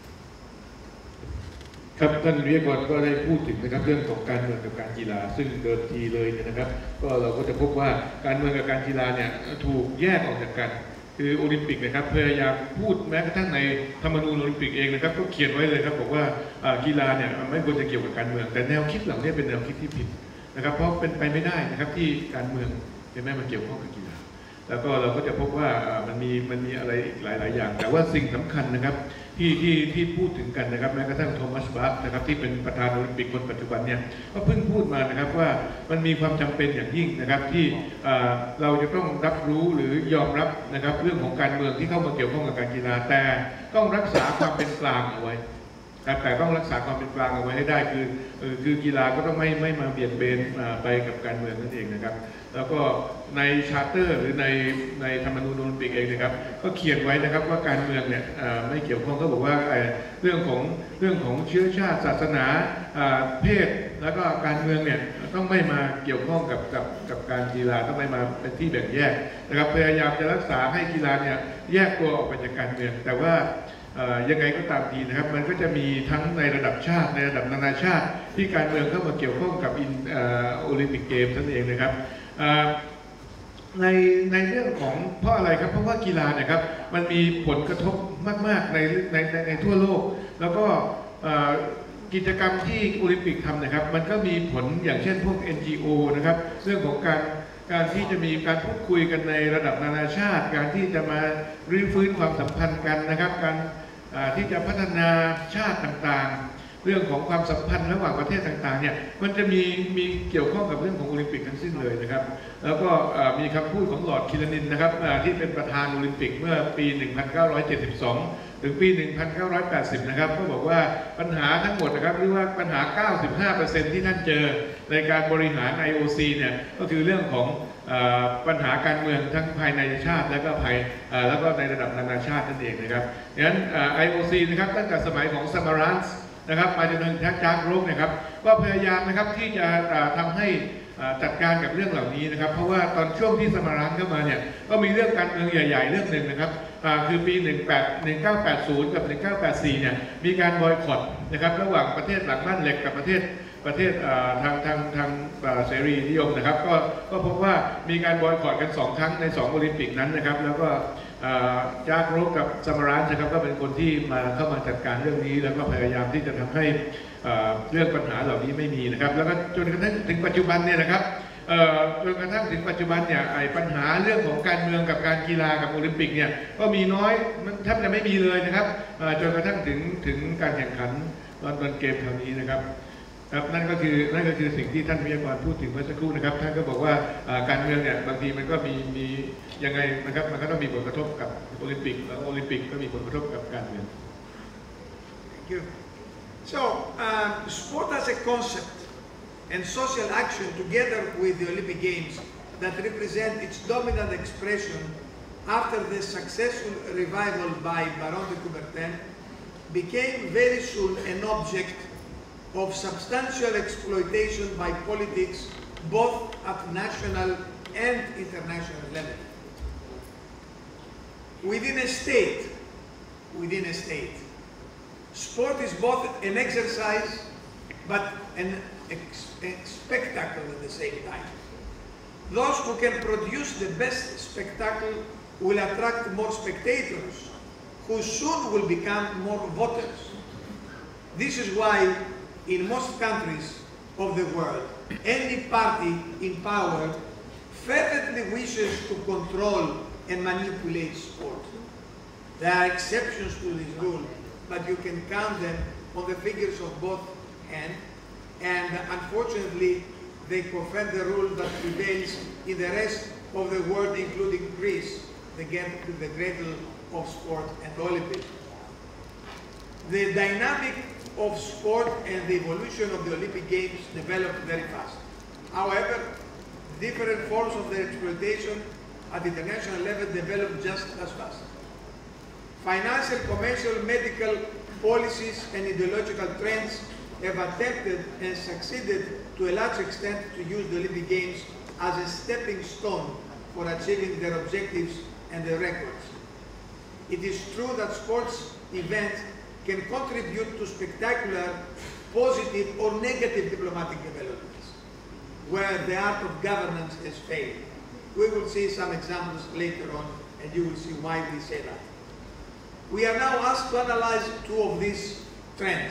ครับท่านวิทยากรก็ได้พูดถึงนะครับเรื่องของการเมืองกับการกีฬาซึ่งเดิมทีเลยนะครับก็เราก็จะพบว่าการเมืองกับการกีฬาเนี่ยถูกแยกออกจากกันคือโอลิมปิกนะครับพยายามพูดแม้กระทั่งในธรรมนูญโอลิมปิกเองนะครับก็เขียนไว้เลยครับบอกว่ากีฬาเนี่ยไม่ควรจะเกี่ยวกับการเมืองแต่แนวคิดเหล่านี้เป็นแนวคิดที่ผิดนะครับเพราะเป็นไปไม่ได้นะครับที่การเมืองจะไม่มาเกี่ยวข้องกับกีฬาแล้วก็เราก็จะพบว่ามันมีอะไรอีกหลายอย่างแต่ว่าสิ่งสำคัญนะครับที่พูดถึงกันนะครับแม้กระทั่งโทมัสบาร์นะครับที่เป็นประธานโอลิมปิกคนปัจจุบันเนี่ยก็เพิ่งพูดมานะครับว่ามันมีความจำเป็นอย่างยิ่งนะครับที่เราจะต้องรับรู้หรือยอมรับนะครับเรื่องของการเมืองที่เข้ามาเกี่ยวข้องกับการกีฬาแต่ต้องรักษาความเป็นกลางเอาไว้แต่ต้องรักษาความเป็นกลางเอาไว้ให้ได้คือกีฬาก็ต้องไม่มาเบียดเบนไปกับการเมืองนั่นเองนะครับแล้วก็ในชาร์เตอร์หรือในธรรมนูญโอลิมปิกเองนะครับก็เขียนไว้นะครับว่าการเมืองเนี่ยไม่เกี่ยวข้องก็บอกว่าเรื่องของเชื้อชาติศาสนาเพศแล้วก็การเมืองเนี่ยต้องไม่มาเกี่ยวข้องกับการกีฬาต้องไม่มาเป็นที่แบ่งแยกนะครับพยายามจะรักษาให้กีฬาเนี่ยแยกตัวออกไปจากการเมืองแต่ว่ายังไงก็ตามทีนะครับมันก็จะมีทั้งในระดับชาติในระดับนานาชาติที่การเมืองเข้ามาเกี่ยวข้องกับโอลิมปิกเกมนั่นเองนะครับในเรื่องของเพราะอะไรครับเพราะว่ากีฬาเนี่ยครับมันมีผลกระทบมากๆในทั่วโลกแล้วก็กิจกรรมที่โอลิมปิกทำนะครับมันก็มีผลอย่างเช่นพวก NGO นะครับเรื่องของการที่จะมีการพูดคุยกันในระดับนานาชาติการที่จะมารื้อฟื้นความสัมพันธ์กันนะครับการที่จะพัฒนาชาติต่างๆเรื่องของความสัมพันธ์ระหว่างประเทศต่างๆเนี่ยมันจะมีเกี่ยวข้องกับเรื่องของโอลิมปิกทั้งสิ้นเลยนะครับแล้วก็มีคำพูดของลอร์ดคิลนินนะครับที่เป็นประธานโอลิมปิกเมื่อปี 1972 ถึงปี 1980 นะครับก็บอกว่าปัญหาทั้งหมดนะครับหรือว่าปัญหา 95% ที่ท่านเจอในการบริหาร IOC เนี่ยก็คือเรื่องของปัญหาการเมืองทั้งภายในชาติแล้วก็ในระดับนานาชาตินั่นเองนะครับดังนั้น IOC นะครับตั้งแต่สมัยของซัมมารันส์นะครับมาจนถึงจากโรคนะครับก็พยายามนะครับที่จะทำให้จัดการกับเรื่องเหล่านี้นะครับเพราะว่าตอนช่วงที่สมารันเข้ามาเนี่ยก็มีเรื่องการเมืองใหญ่ๆเรื่องหนึ่งนะครับคือปี 1980 กับ 1984 เนี่ยมีการบอยคอตนะครับระหว่างประเทศหลังบ้านเหล็กกับประเทศประเทศทางเสรีนิยมนะครับก็พบว่ามีการบอยคอตกัน2 ครั้งใน2 โอลิมปิกนั้นนะครับแล้วก็จาร์กโรกกับซามารานนะครับก็เป็นคนที่เข้ามาจัดการเรื่องนี้แล้วก็พยายามที่จะทำให้เรื่องปัญหาเหล่านี้ไม่มีนะครับแล้วก็จนกระทั่งถึงปัจจุบันเนี่ยนะครับจนกระทั่งถึงปัจจุบันเนี่ยปัญหาเรื่องของการเมืองกับการกีฬากับโอลิมปิกเนี่ยก็มีน้อยแทบจะไม่มีเลยนะครับจนกระทั่งถึงการแข่งขันลอนดอนเกมคราวนี้นะครับนั่นก็คือสิ่งที่ท่านวิทยากรพูดถึงเมื่อสักครู่นะครับท่านก็บอกว่าการเมืองเนี่ยบางทีมันก็มียังไงนะครับมันก็ต้องมีผลกระทบกับโอลิมปิกแล้วโอลิมปิกก็มีผลกระทบกับการเมือง Thank you. So, sport as a concept and social action together with the Olympic Games that represent its dominant expression after the successful revival by Baron de Coubertin became very soon an object of substantial exploitation by politics both at national and international level. Within a state, sport is both an exercise but a spectacle at the same time. Those who can produce the best spectacle will attract more spectators, who soon will become more voters. This is why in most countries of the world, any party in power fervently wishes to control and manipulate sport. There are exceptions to this rule, but you can count them on the fingers of both hands, and unfortunately they confirm the rule that prevails in the rest of the world, including Greece, the cradle of sport and Olympics. The dynamic of sport and the evolution of the Olympic Games developed very fast. However, different forms of their exploitation at the international level developed just as fast. Financial, commercial, medical policies and ideological trends have attempted and succeeded to a large extent to use the Olympic Games as a stepping stone for achieving their objectives and their records. It is true that sports events can contribute to spectacular, positive or negative diplomatic developments, where the art of governance has failed. We will see some examples later on, and you will see why we say that. We are now asked to analyze 2 of these trends,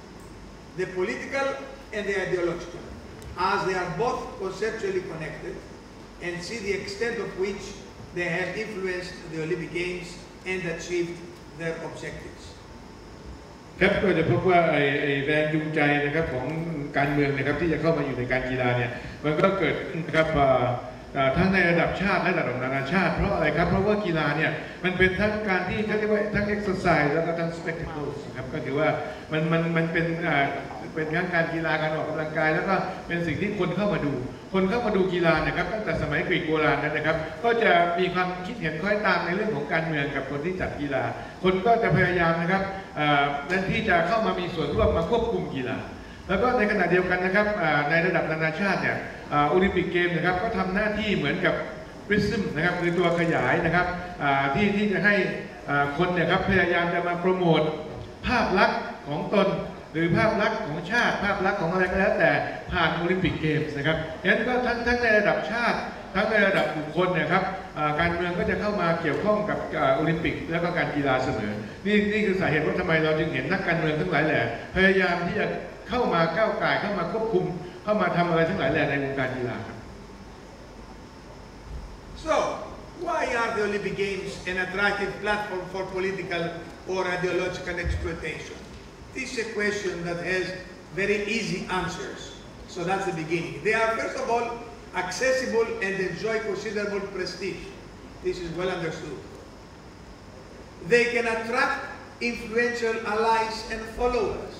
the political and the ideological, as they are both conceptually connected, and see the extent of which they have influenced the Olympic Games and achieved their objectives. ครับก็จะพบว่าแรงจูงใจนะครับของการเมืองนะครับที่จะเข้ามาอยู่ในการกีฬาเนี่ยมันก็เกิดนะครับทั้งในระดับชาติและระดับนานาชาติเพราะอะไรครับเพราะว่ากีฬาเนี่ยมันเป็นทั้งการที่เขาเรียกว่าทั้ง exercise แล้วก็ทั้ง spectacle ครับก็ถือว่ามันเป็นทั้งการกีฬาการออกกำลังกายแล้วก็เป็นสิ่งที่คนเข้ามาดูกีฬานะครับตั้งแต่สมัยกรีกโบราณนั้นนะครับก็จะมีความคิดเห็นคล้อยตามในเรื่องของการเมืองกับคนที่จัดกีฬาคนก็จะพยายามนะครับนั่นที่จะเข้ามามีส่วนร่วมมาควบคุมกีฬาแล้วก็ในขณะเดียวกันนะครับในระดับนานาชาติเนี่ยโอลิมปิกเกมนะครับก็ทำหน้าที่เหมือนกับปริซึมนะครับคือตัวขยายนะครับที่จะให้คนเนี่ยครับพยายามจะมาโปรโมทภาพลักษณ์ของตนหรือภาพลักษณ์ของชาติภาพลักษณ์ของอะไรก็แล้วแต่ผ่านโอลิมปิกเกมส์นะครับงั้นก็ทั้งในระดับชาติทั้งในระดับบุคคลเนี่ยครับการเมืองก็จะเข้ามาเกี่ยวข้องกับโอลิมปิกแล้วก็การกีฬาเสมอนี่คือสาเหตุว่าทำไมเราจึงเห็นนักการเมืองทั้งหลายแหล่พยายามที่จะเข้ามาก้าวก่ายเข้ามาควบคุมเข้ามาทำอะไรทั้งหลายแหล่ในวงการกีฬาครับ So, why are the Olympic Games an attractive platform for political or ideological exploitation? This is a question that has very easy answers. So that's the beginning. They are, first of all, accessible and enjoy considerable prestige. This is well understood. They can attract influential allies and followers.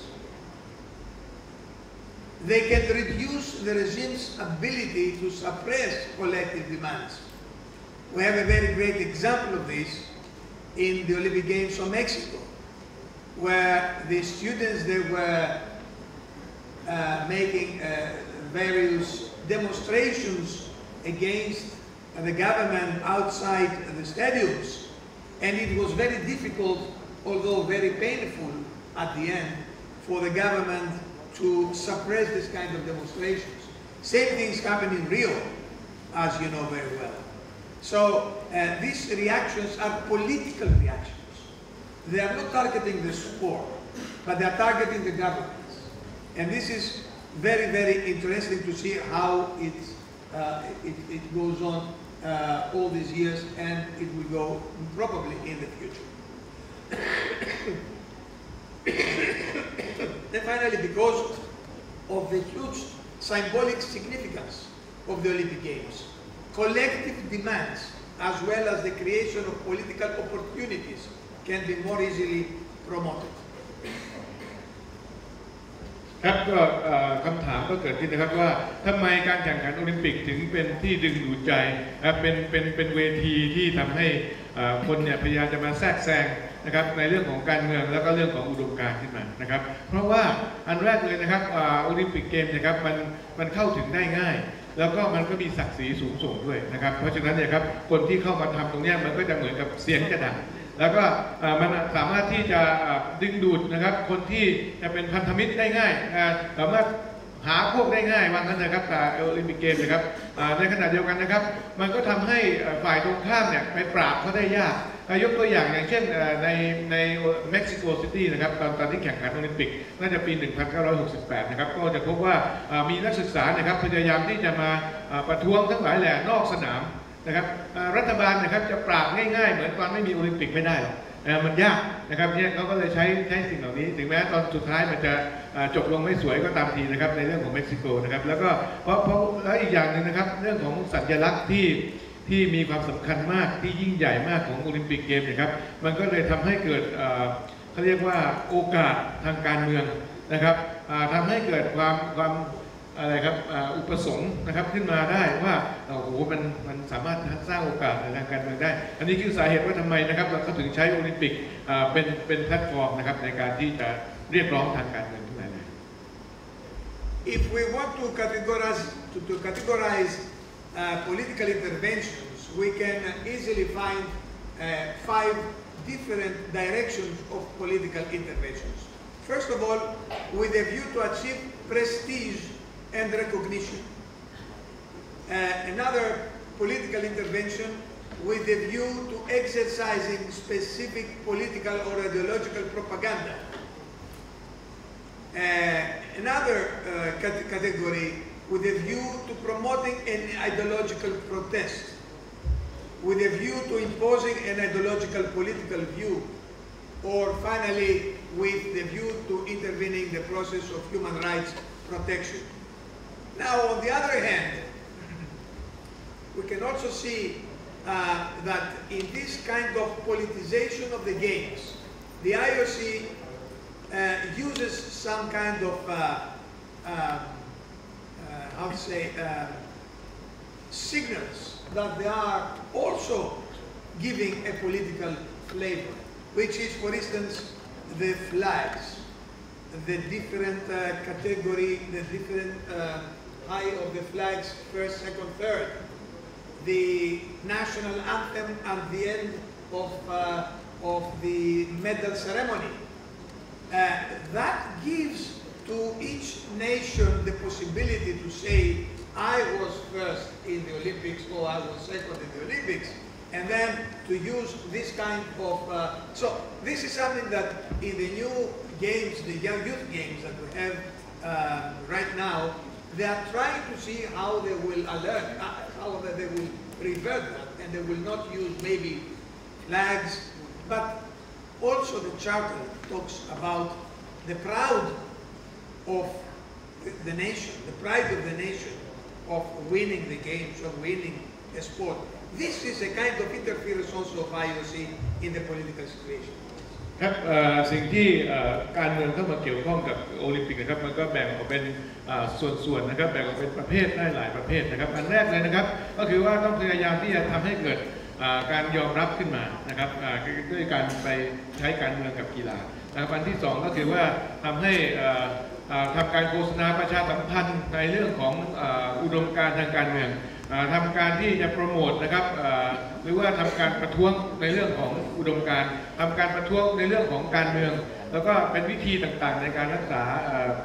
They can reduce the regime's ability to suppress collective demands. We have a very great example of this in the Olympic Games of Mexico, where the students, they were making various demonstrations against the government outside the stadiums. And it was very difficult, although very painful at the end, for the government to suppress this kind of demonstrations. Same things happen in Rio, as you know very well. So these reactions are political reactions. They are not targeting the sport, but they are targeting the governments. And this is very, very interesting to see how it goes on all these years, and it will go probably in the future. Then finally, because of the huge symbolic significance of the Olympic Games, collective demands as well as the creation of political opportunities can be more easily promoted. ครับก็คำถามก็เกิดขึ้นนะครับว่าทำไมการแข่งขันโอลิมปิกถึงเป็นที่ดึงดูดใจเป็นเวทีที่ทำให้คนเนี่ยพยายามจะมาแทรกแซงนะครับในเรื่องของการเมืองแล้วก็เรื่องของอุดมการณ์ขึ้นมานะครับเพราะว่าอันแรกเลยนะครับโอลิมปิกเกมนะครับมันเข้าถึงได้ง่ายแล้วก็มันก็มีศักดิ์ศรีสูงส่งด้วยนะครับเพราะฉะนั้นเนี่ยครับคนที่เข้ามาทำตรงนี้มันก็จะเหมือนกับเสียงกระดังแล้วก็มันสามารถที่จะดึงดูดนะครับคนที่จะเป็นพันธมิตรได้ง่ายสามารถหาพวกได้ง่ายว่างั้นนะครับโอลิมปิกเกมนะครับในขณะเดียวกันนะครับมันก็ทำให้ฝ่ายตรงข้ามเนี่ยไปปราบเขาได้ยากยกตัวอย่างเช่นในเม็กซิโกซิตี้นะครับตอนที่แข่งขันโอลิมปิกน่าจะปี 1968 นะครับก็จะพบว่ามีนักศึกษานะครับพยายามที่จะมาประท้วงทั้งหลายแหล่นอกสนามนะครับรัฐบาลนะครับจะปราบง่ายๆเหมือนตอนไม่มีโอลิมปิกไม่ได้หรอกมันยากนะครับเนี่ยเขาก็เลยใช้สิ่งเหล่านี้ถึงแม้ตอนสุดท้ายมันจะจบลงไม่สวยก็ตามทีนะครับในเรื่องของเม็กซิโกนะครับแล้วก็เพราะแล้วอีกอย่างหนึ่งนะครับเรื่องของสัญลักษณ์ที่มีความสำคัญมากที่ยิ่งใหญ่มากของโอลิมปิกเกมนะครับมันก็เลยทำให้เกิดเขาเรียกว่าโอกาสทางการเมืองนะครับทำให้เกิดความอะไรครับอุปสงค์นะครับขึ้นมาได้ว่าโอ้โหมันสามารถสร้างโอกาสในทางการเมืองได้อันนี้คือสาเหตุว่าทำไมนะครับเราถึงใช้โอลิมปิกเป็นแพลตฟอร์มนะครับในการที่จะเรียกร้องทางการเมืองขึ้นมาเลย If we want to categorize political interventions, we can easily find 5 different directions of political interventions. First of all, with a view to achieve prestige and recognition. Another political intervention with a view to exercising specific political or ideological propaganda. Another category with a view to promoting an ideological protest, with a view to imposing an ideological political view, or finally with the view to intervening in the process of human rights protection. Now, on the other hand, we can also see that in this kind of politicization of the games, the IOC uses some kind of, how to say, signals that they are also giving a political flavor, which is, for instance, the flags, the different category, the different height of the flags, first, second, third, the national anthem at the end of the medal ceremony. That gives to each nation the possibility to say, I was first in the Olympics or I was second in the Olympics, and then to use this kind of, so this is something that in the new games, the young youth games that we have right now, they are trying to see how they will alert, how they will revert that, and they will not use maybe flags, but also the charter talks about the pride of the nation, the pride of the nation of winning the games, of winning a sport. This is a kind of interference also of IOC in the political situation. ครับสิ่งที่การเมืองเข้ามาเกี่ยวข้องกับโอลิมปิกนะครับมันก็แบ่งออกเป็นส่วนๆนะครับแบ่งออกเป็นประเภทได้หลายประเภทนะครับอันแรกเลยนะครับก็คือว่าต้องพยายามที่จะทำให้เกิดการยอมรับขึ้นมานะครับด้วยการไปใช้การเมืองกับกีฬานะครับอันที่2ก็คือว่าทำให้ทำการโฆษณาประชาสัมพันธ์ในเรื่องของอุดมการณ์ทางการเมืองทำการที่จะโปรโมทนะครับหรือว่าทำการประท้วงในเรื่องของอุดมการณ์ทำการประท้วงในเรื่องของการเมืองแล้วก็เป็นวิธีต่างๆในการรักษา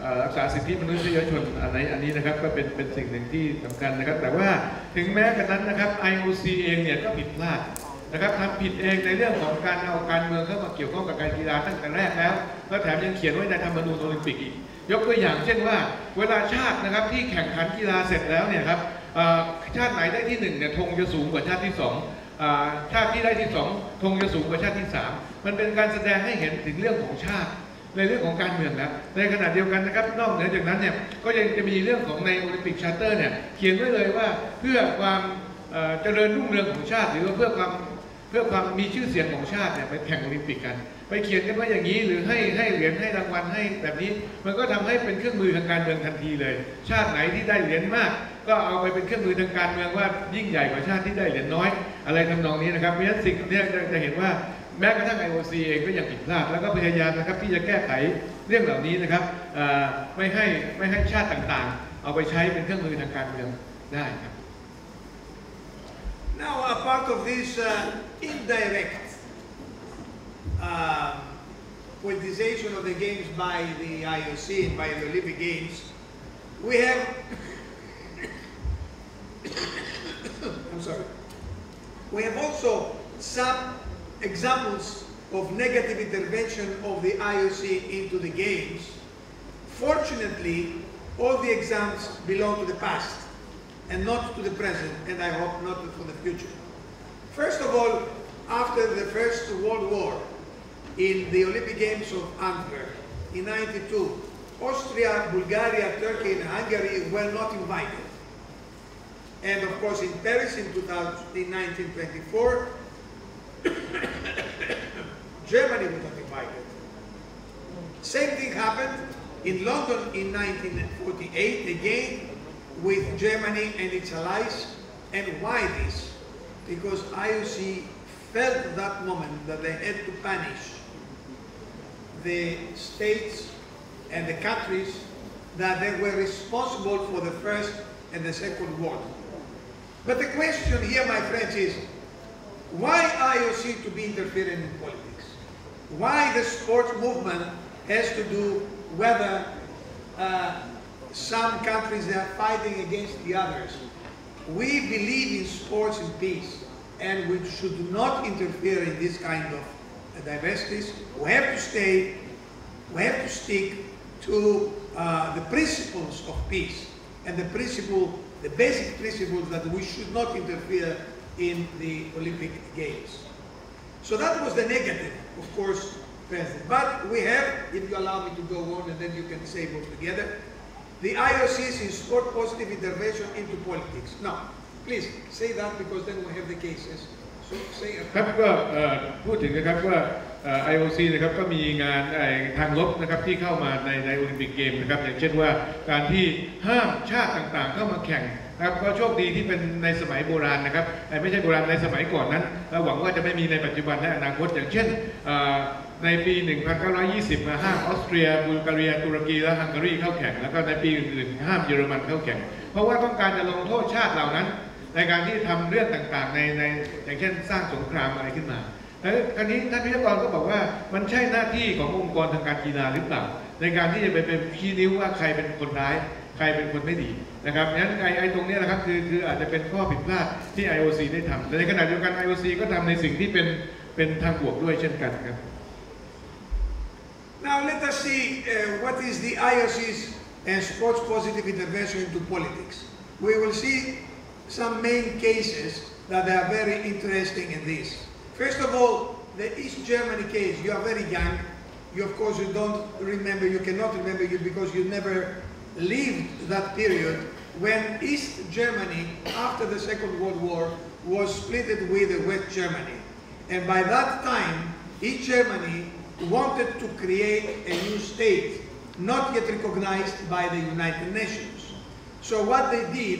รักษาสิทธิมนุษยชนอันนี้นะครับก็เป็นสิ่งหนึ่งที่สำคัญนะครับแต่ว่าถึงแม้กระนั้นนะครับ IOC เองเนี่ยก็ผิดพลาดนะครับทำผิดเองในเรื่องของการเอาการเมืองเข้ามาเกี่ยวข้องกับการกีฬาตั้งแต่แรกแล้วแถมยังเขียนไว้ในธรรมนูญโอลิมปิกอีกยกตัวอย่างเช่นว่าเวลาชาตินะครับที่แข่งขันกีฬาเสร็จแล้วเนี่ยครับชาติไหนได้ที่1เนี่ยธงจะสูงกว่าชาติที่2ชาติที่ได้ที่2ธงจะสูงกว่าชาติที่3มันเป็นการแสดงให้เห็นถึงเรื่องของชาติในเรื่องของการเมืองนะในขณะเดียวกันนะครับนอกเหนือจากนั้นเนี่ยก็ยังจะมีเรื่องของในโอลิมปิกชาร์เตอร์เนี่ยเขียนไว้เลยว่าเพื่อความเจริญรุ่งเรืองของชาติหรือว่าเพื่อความมีชื่อเสียงของชาติเนี่ยไปแข่งโอลิมปิกกันไปเขียนกันว่าอย่างนี้หรือให้เหรียญให้รางวัลให้แบบนี้มันก็ทำให้เป็นเครื่องมือทางการเมืองทันทีเลยชาติไหนที่ได้เหรียญมากก็เอาไปเป็นเครื่องมือทางการเมืองว่ายิ่งใหญ่กว่าชาติที่ได้เหรียญน้อยอะไรทำนองนี้นะครับเพราะฉะนั้นสิ่งนี้จะเห็นว่าแม้กระทั่ง IOC เองก็ยังผิดพลาดแล้วก็พยายามนะครับที่จะแก้ไขเรื่องเหล่านี้นะครับไม่ให้ชาติต่างๆเอาไปใช้เป็นเครื่องมือทางการเมืองได้ครับ Now, a part of this indirect politicization of the games by the IOC and by the Olympic Games, we have I'm sorry. We have also some examples of negative intervention of the IOC into the games. Fortunately, all the examples belong to the past and not to the present, and I hope not for the future. First of all, after the First World War, in the Olympic Games of Antwerp in '92, Austria, Bulgaria, Turkey, and Hungary were not invited. And of course, in Paris in 1924, Germany was not invited. Same thing happened in London in 1948, again with Germany and its allies. And why this? Because IOC felt at that moment that they had to punish the states and the countries that they were responsible for the First and the Second World. But the question here, my friends, is why IOC to be interfering in politics? Why the sports movement has to do whether some countries are fighting against the others? We believe in sports and peace, and we should not interfere in this kind of diversities. We have to stick to the principles of peace and the basic principles that we should not interfere in the Olympic Games. So that was the negative, of course, President. But we have, if you allow me to go on and then you can say both together, the IOC's in sport positive intervention into politics. Now, please say that because then we have the cases. So say it. ครับก็พูดถึงนะครับว่า IOC นะครับก็มีงานทางลบนะครับที่เข้ามาในโอลิมปิกเกมนะครับอย่างเช่นว่าการที่ห้ามชาติต่างๆเข้ามาแข่งนะครับก็โชคดีที่เป็นในสมัยโบราณนะครับไม่ใช่โบราณในสมัยก่อนนั้นหวังว่าจะไม่มีในปัจจุบันและอนาคตอย่างเช่นในปี 1920 มาห้ามออสเตรียบูลแกเรียตุรกีและฮังการีเข้าแข่งแล้วก็ในปีอื่นๆห้ามเยอรมันเข้าแข่งเพราะว่าต้องการจะลงโทษชาติเหล่านั้นในการที่ทำเรื่องต่างๆในอย่างเช่นสร้างสงครามอะไรขึ้นมาแล้วคราวนี้ท่านวิทยากรก็บอกว่ามันใช่หน้าที่ขององค์กรทางการกีฬาหรือเปล่าในการที่จะไปเป็นชี้นิ้วว่าใครเป็นคนร้ายใครเป็นคนไม่ดีนะครับงั้นไอ้ตรงนี้นะครับคืออาจจะเป็นข้อผิดพลาดที่ IOC ได้ทำแต่ในขณะเดียวกัน IOC ก็ทำในสิ่งที่เป็นทางบวกด้วยเช่นกันครับ Now let us see what is the IOC's and sports positive intervention into politics. We will see some main cases that are very interesting in this. First of all, the East Germany case. You are very young. You, of course, you don't remember. You cannot remember you because you never lived that period when East Germany, after the Second World War, was split with West Germany. And by that time, East Germany wanted to create a new state, not yet recognized by the United Nations. So what they did,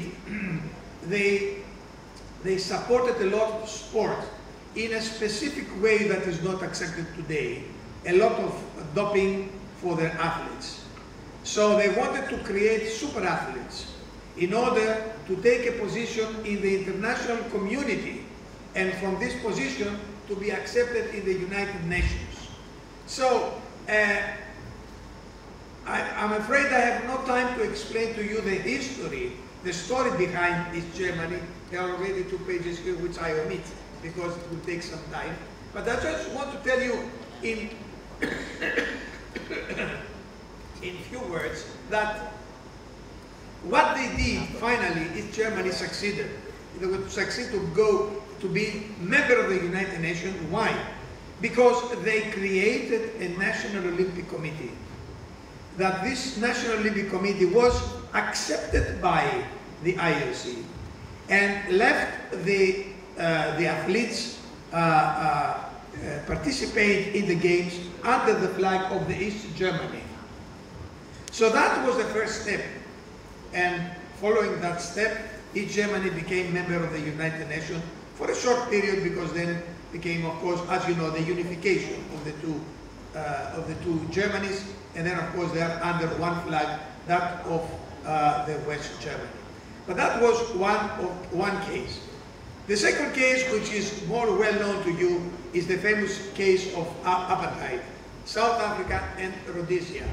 they supported a lot of sport in a specific way that is not accepted today, a lot of doping for their athletes. So they wanted to create super athletes in order to take a position in the international community and from this position to be accepted in the United Nations. So I'm afraid I have no time to explain to you the history, the story behind East Germany. There are already 2 pages here which I omit because it will take some time. But I just want to tell you in few words that what they did finally, East Germany succeeded. They would succeed to go to be member of the United Nations. Why? Because they created a National Olympic Committee. That this National Olympic Committee was accepted by the IOC and left the athletes participate in the games under the flag of the East Germany. So that was the first step, and following that step, East Germany became member of the United Nations for a short period, because then became, of course, as you know, the unification of the two Germanys, and then of course they are under one flag, that of the West Germany. But that was one case. The second case, which is more well known to you, is the famous case of apartheid, South Africa and Rhodesia.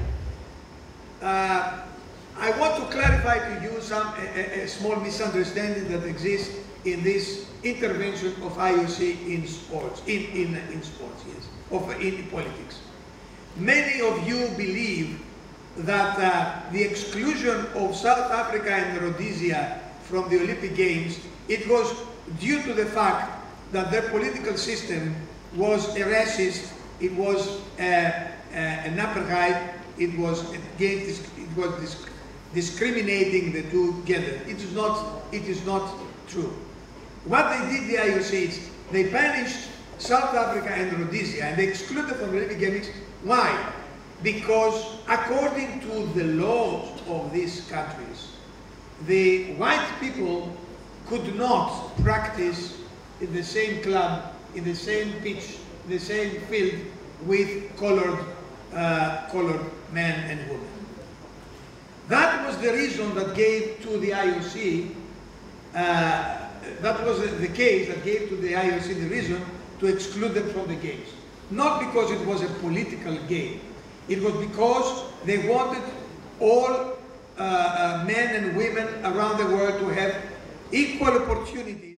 I want to clarify to you a small misunderstanding that exists in this intervention of IOC in sports, in politics. Many of you believe that the exclusion of South Africa and Rhodesia from the Olympic Games, it was due to the fact that their political system was a racist, it was an apartheid, it was discriminating the two together. It is not true. What they did, the IOC, is they banished South Africa and Rhodesia, and they excluded from the Olympic Games. Why? Because according to the laws of these countries, the white people could not practice in the same club, in the same pitch, the same field with colored men and women. That was the reason that gave to the IOC, that was the case that gave to the IOC the reason to exclude them from the games. Not because it was a political game. It was because they wanted all men and women around the world to have equal opportunity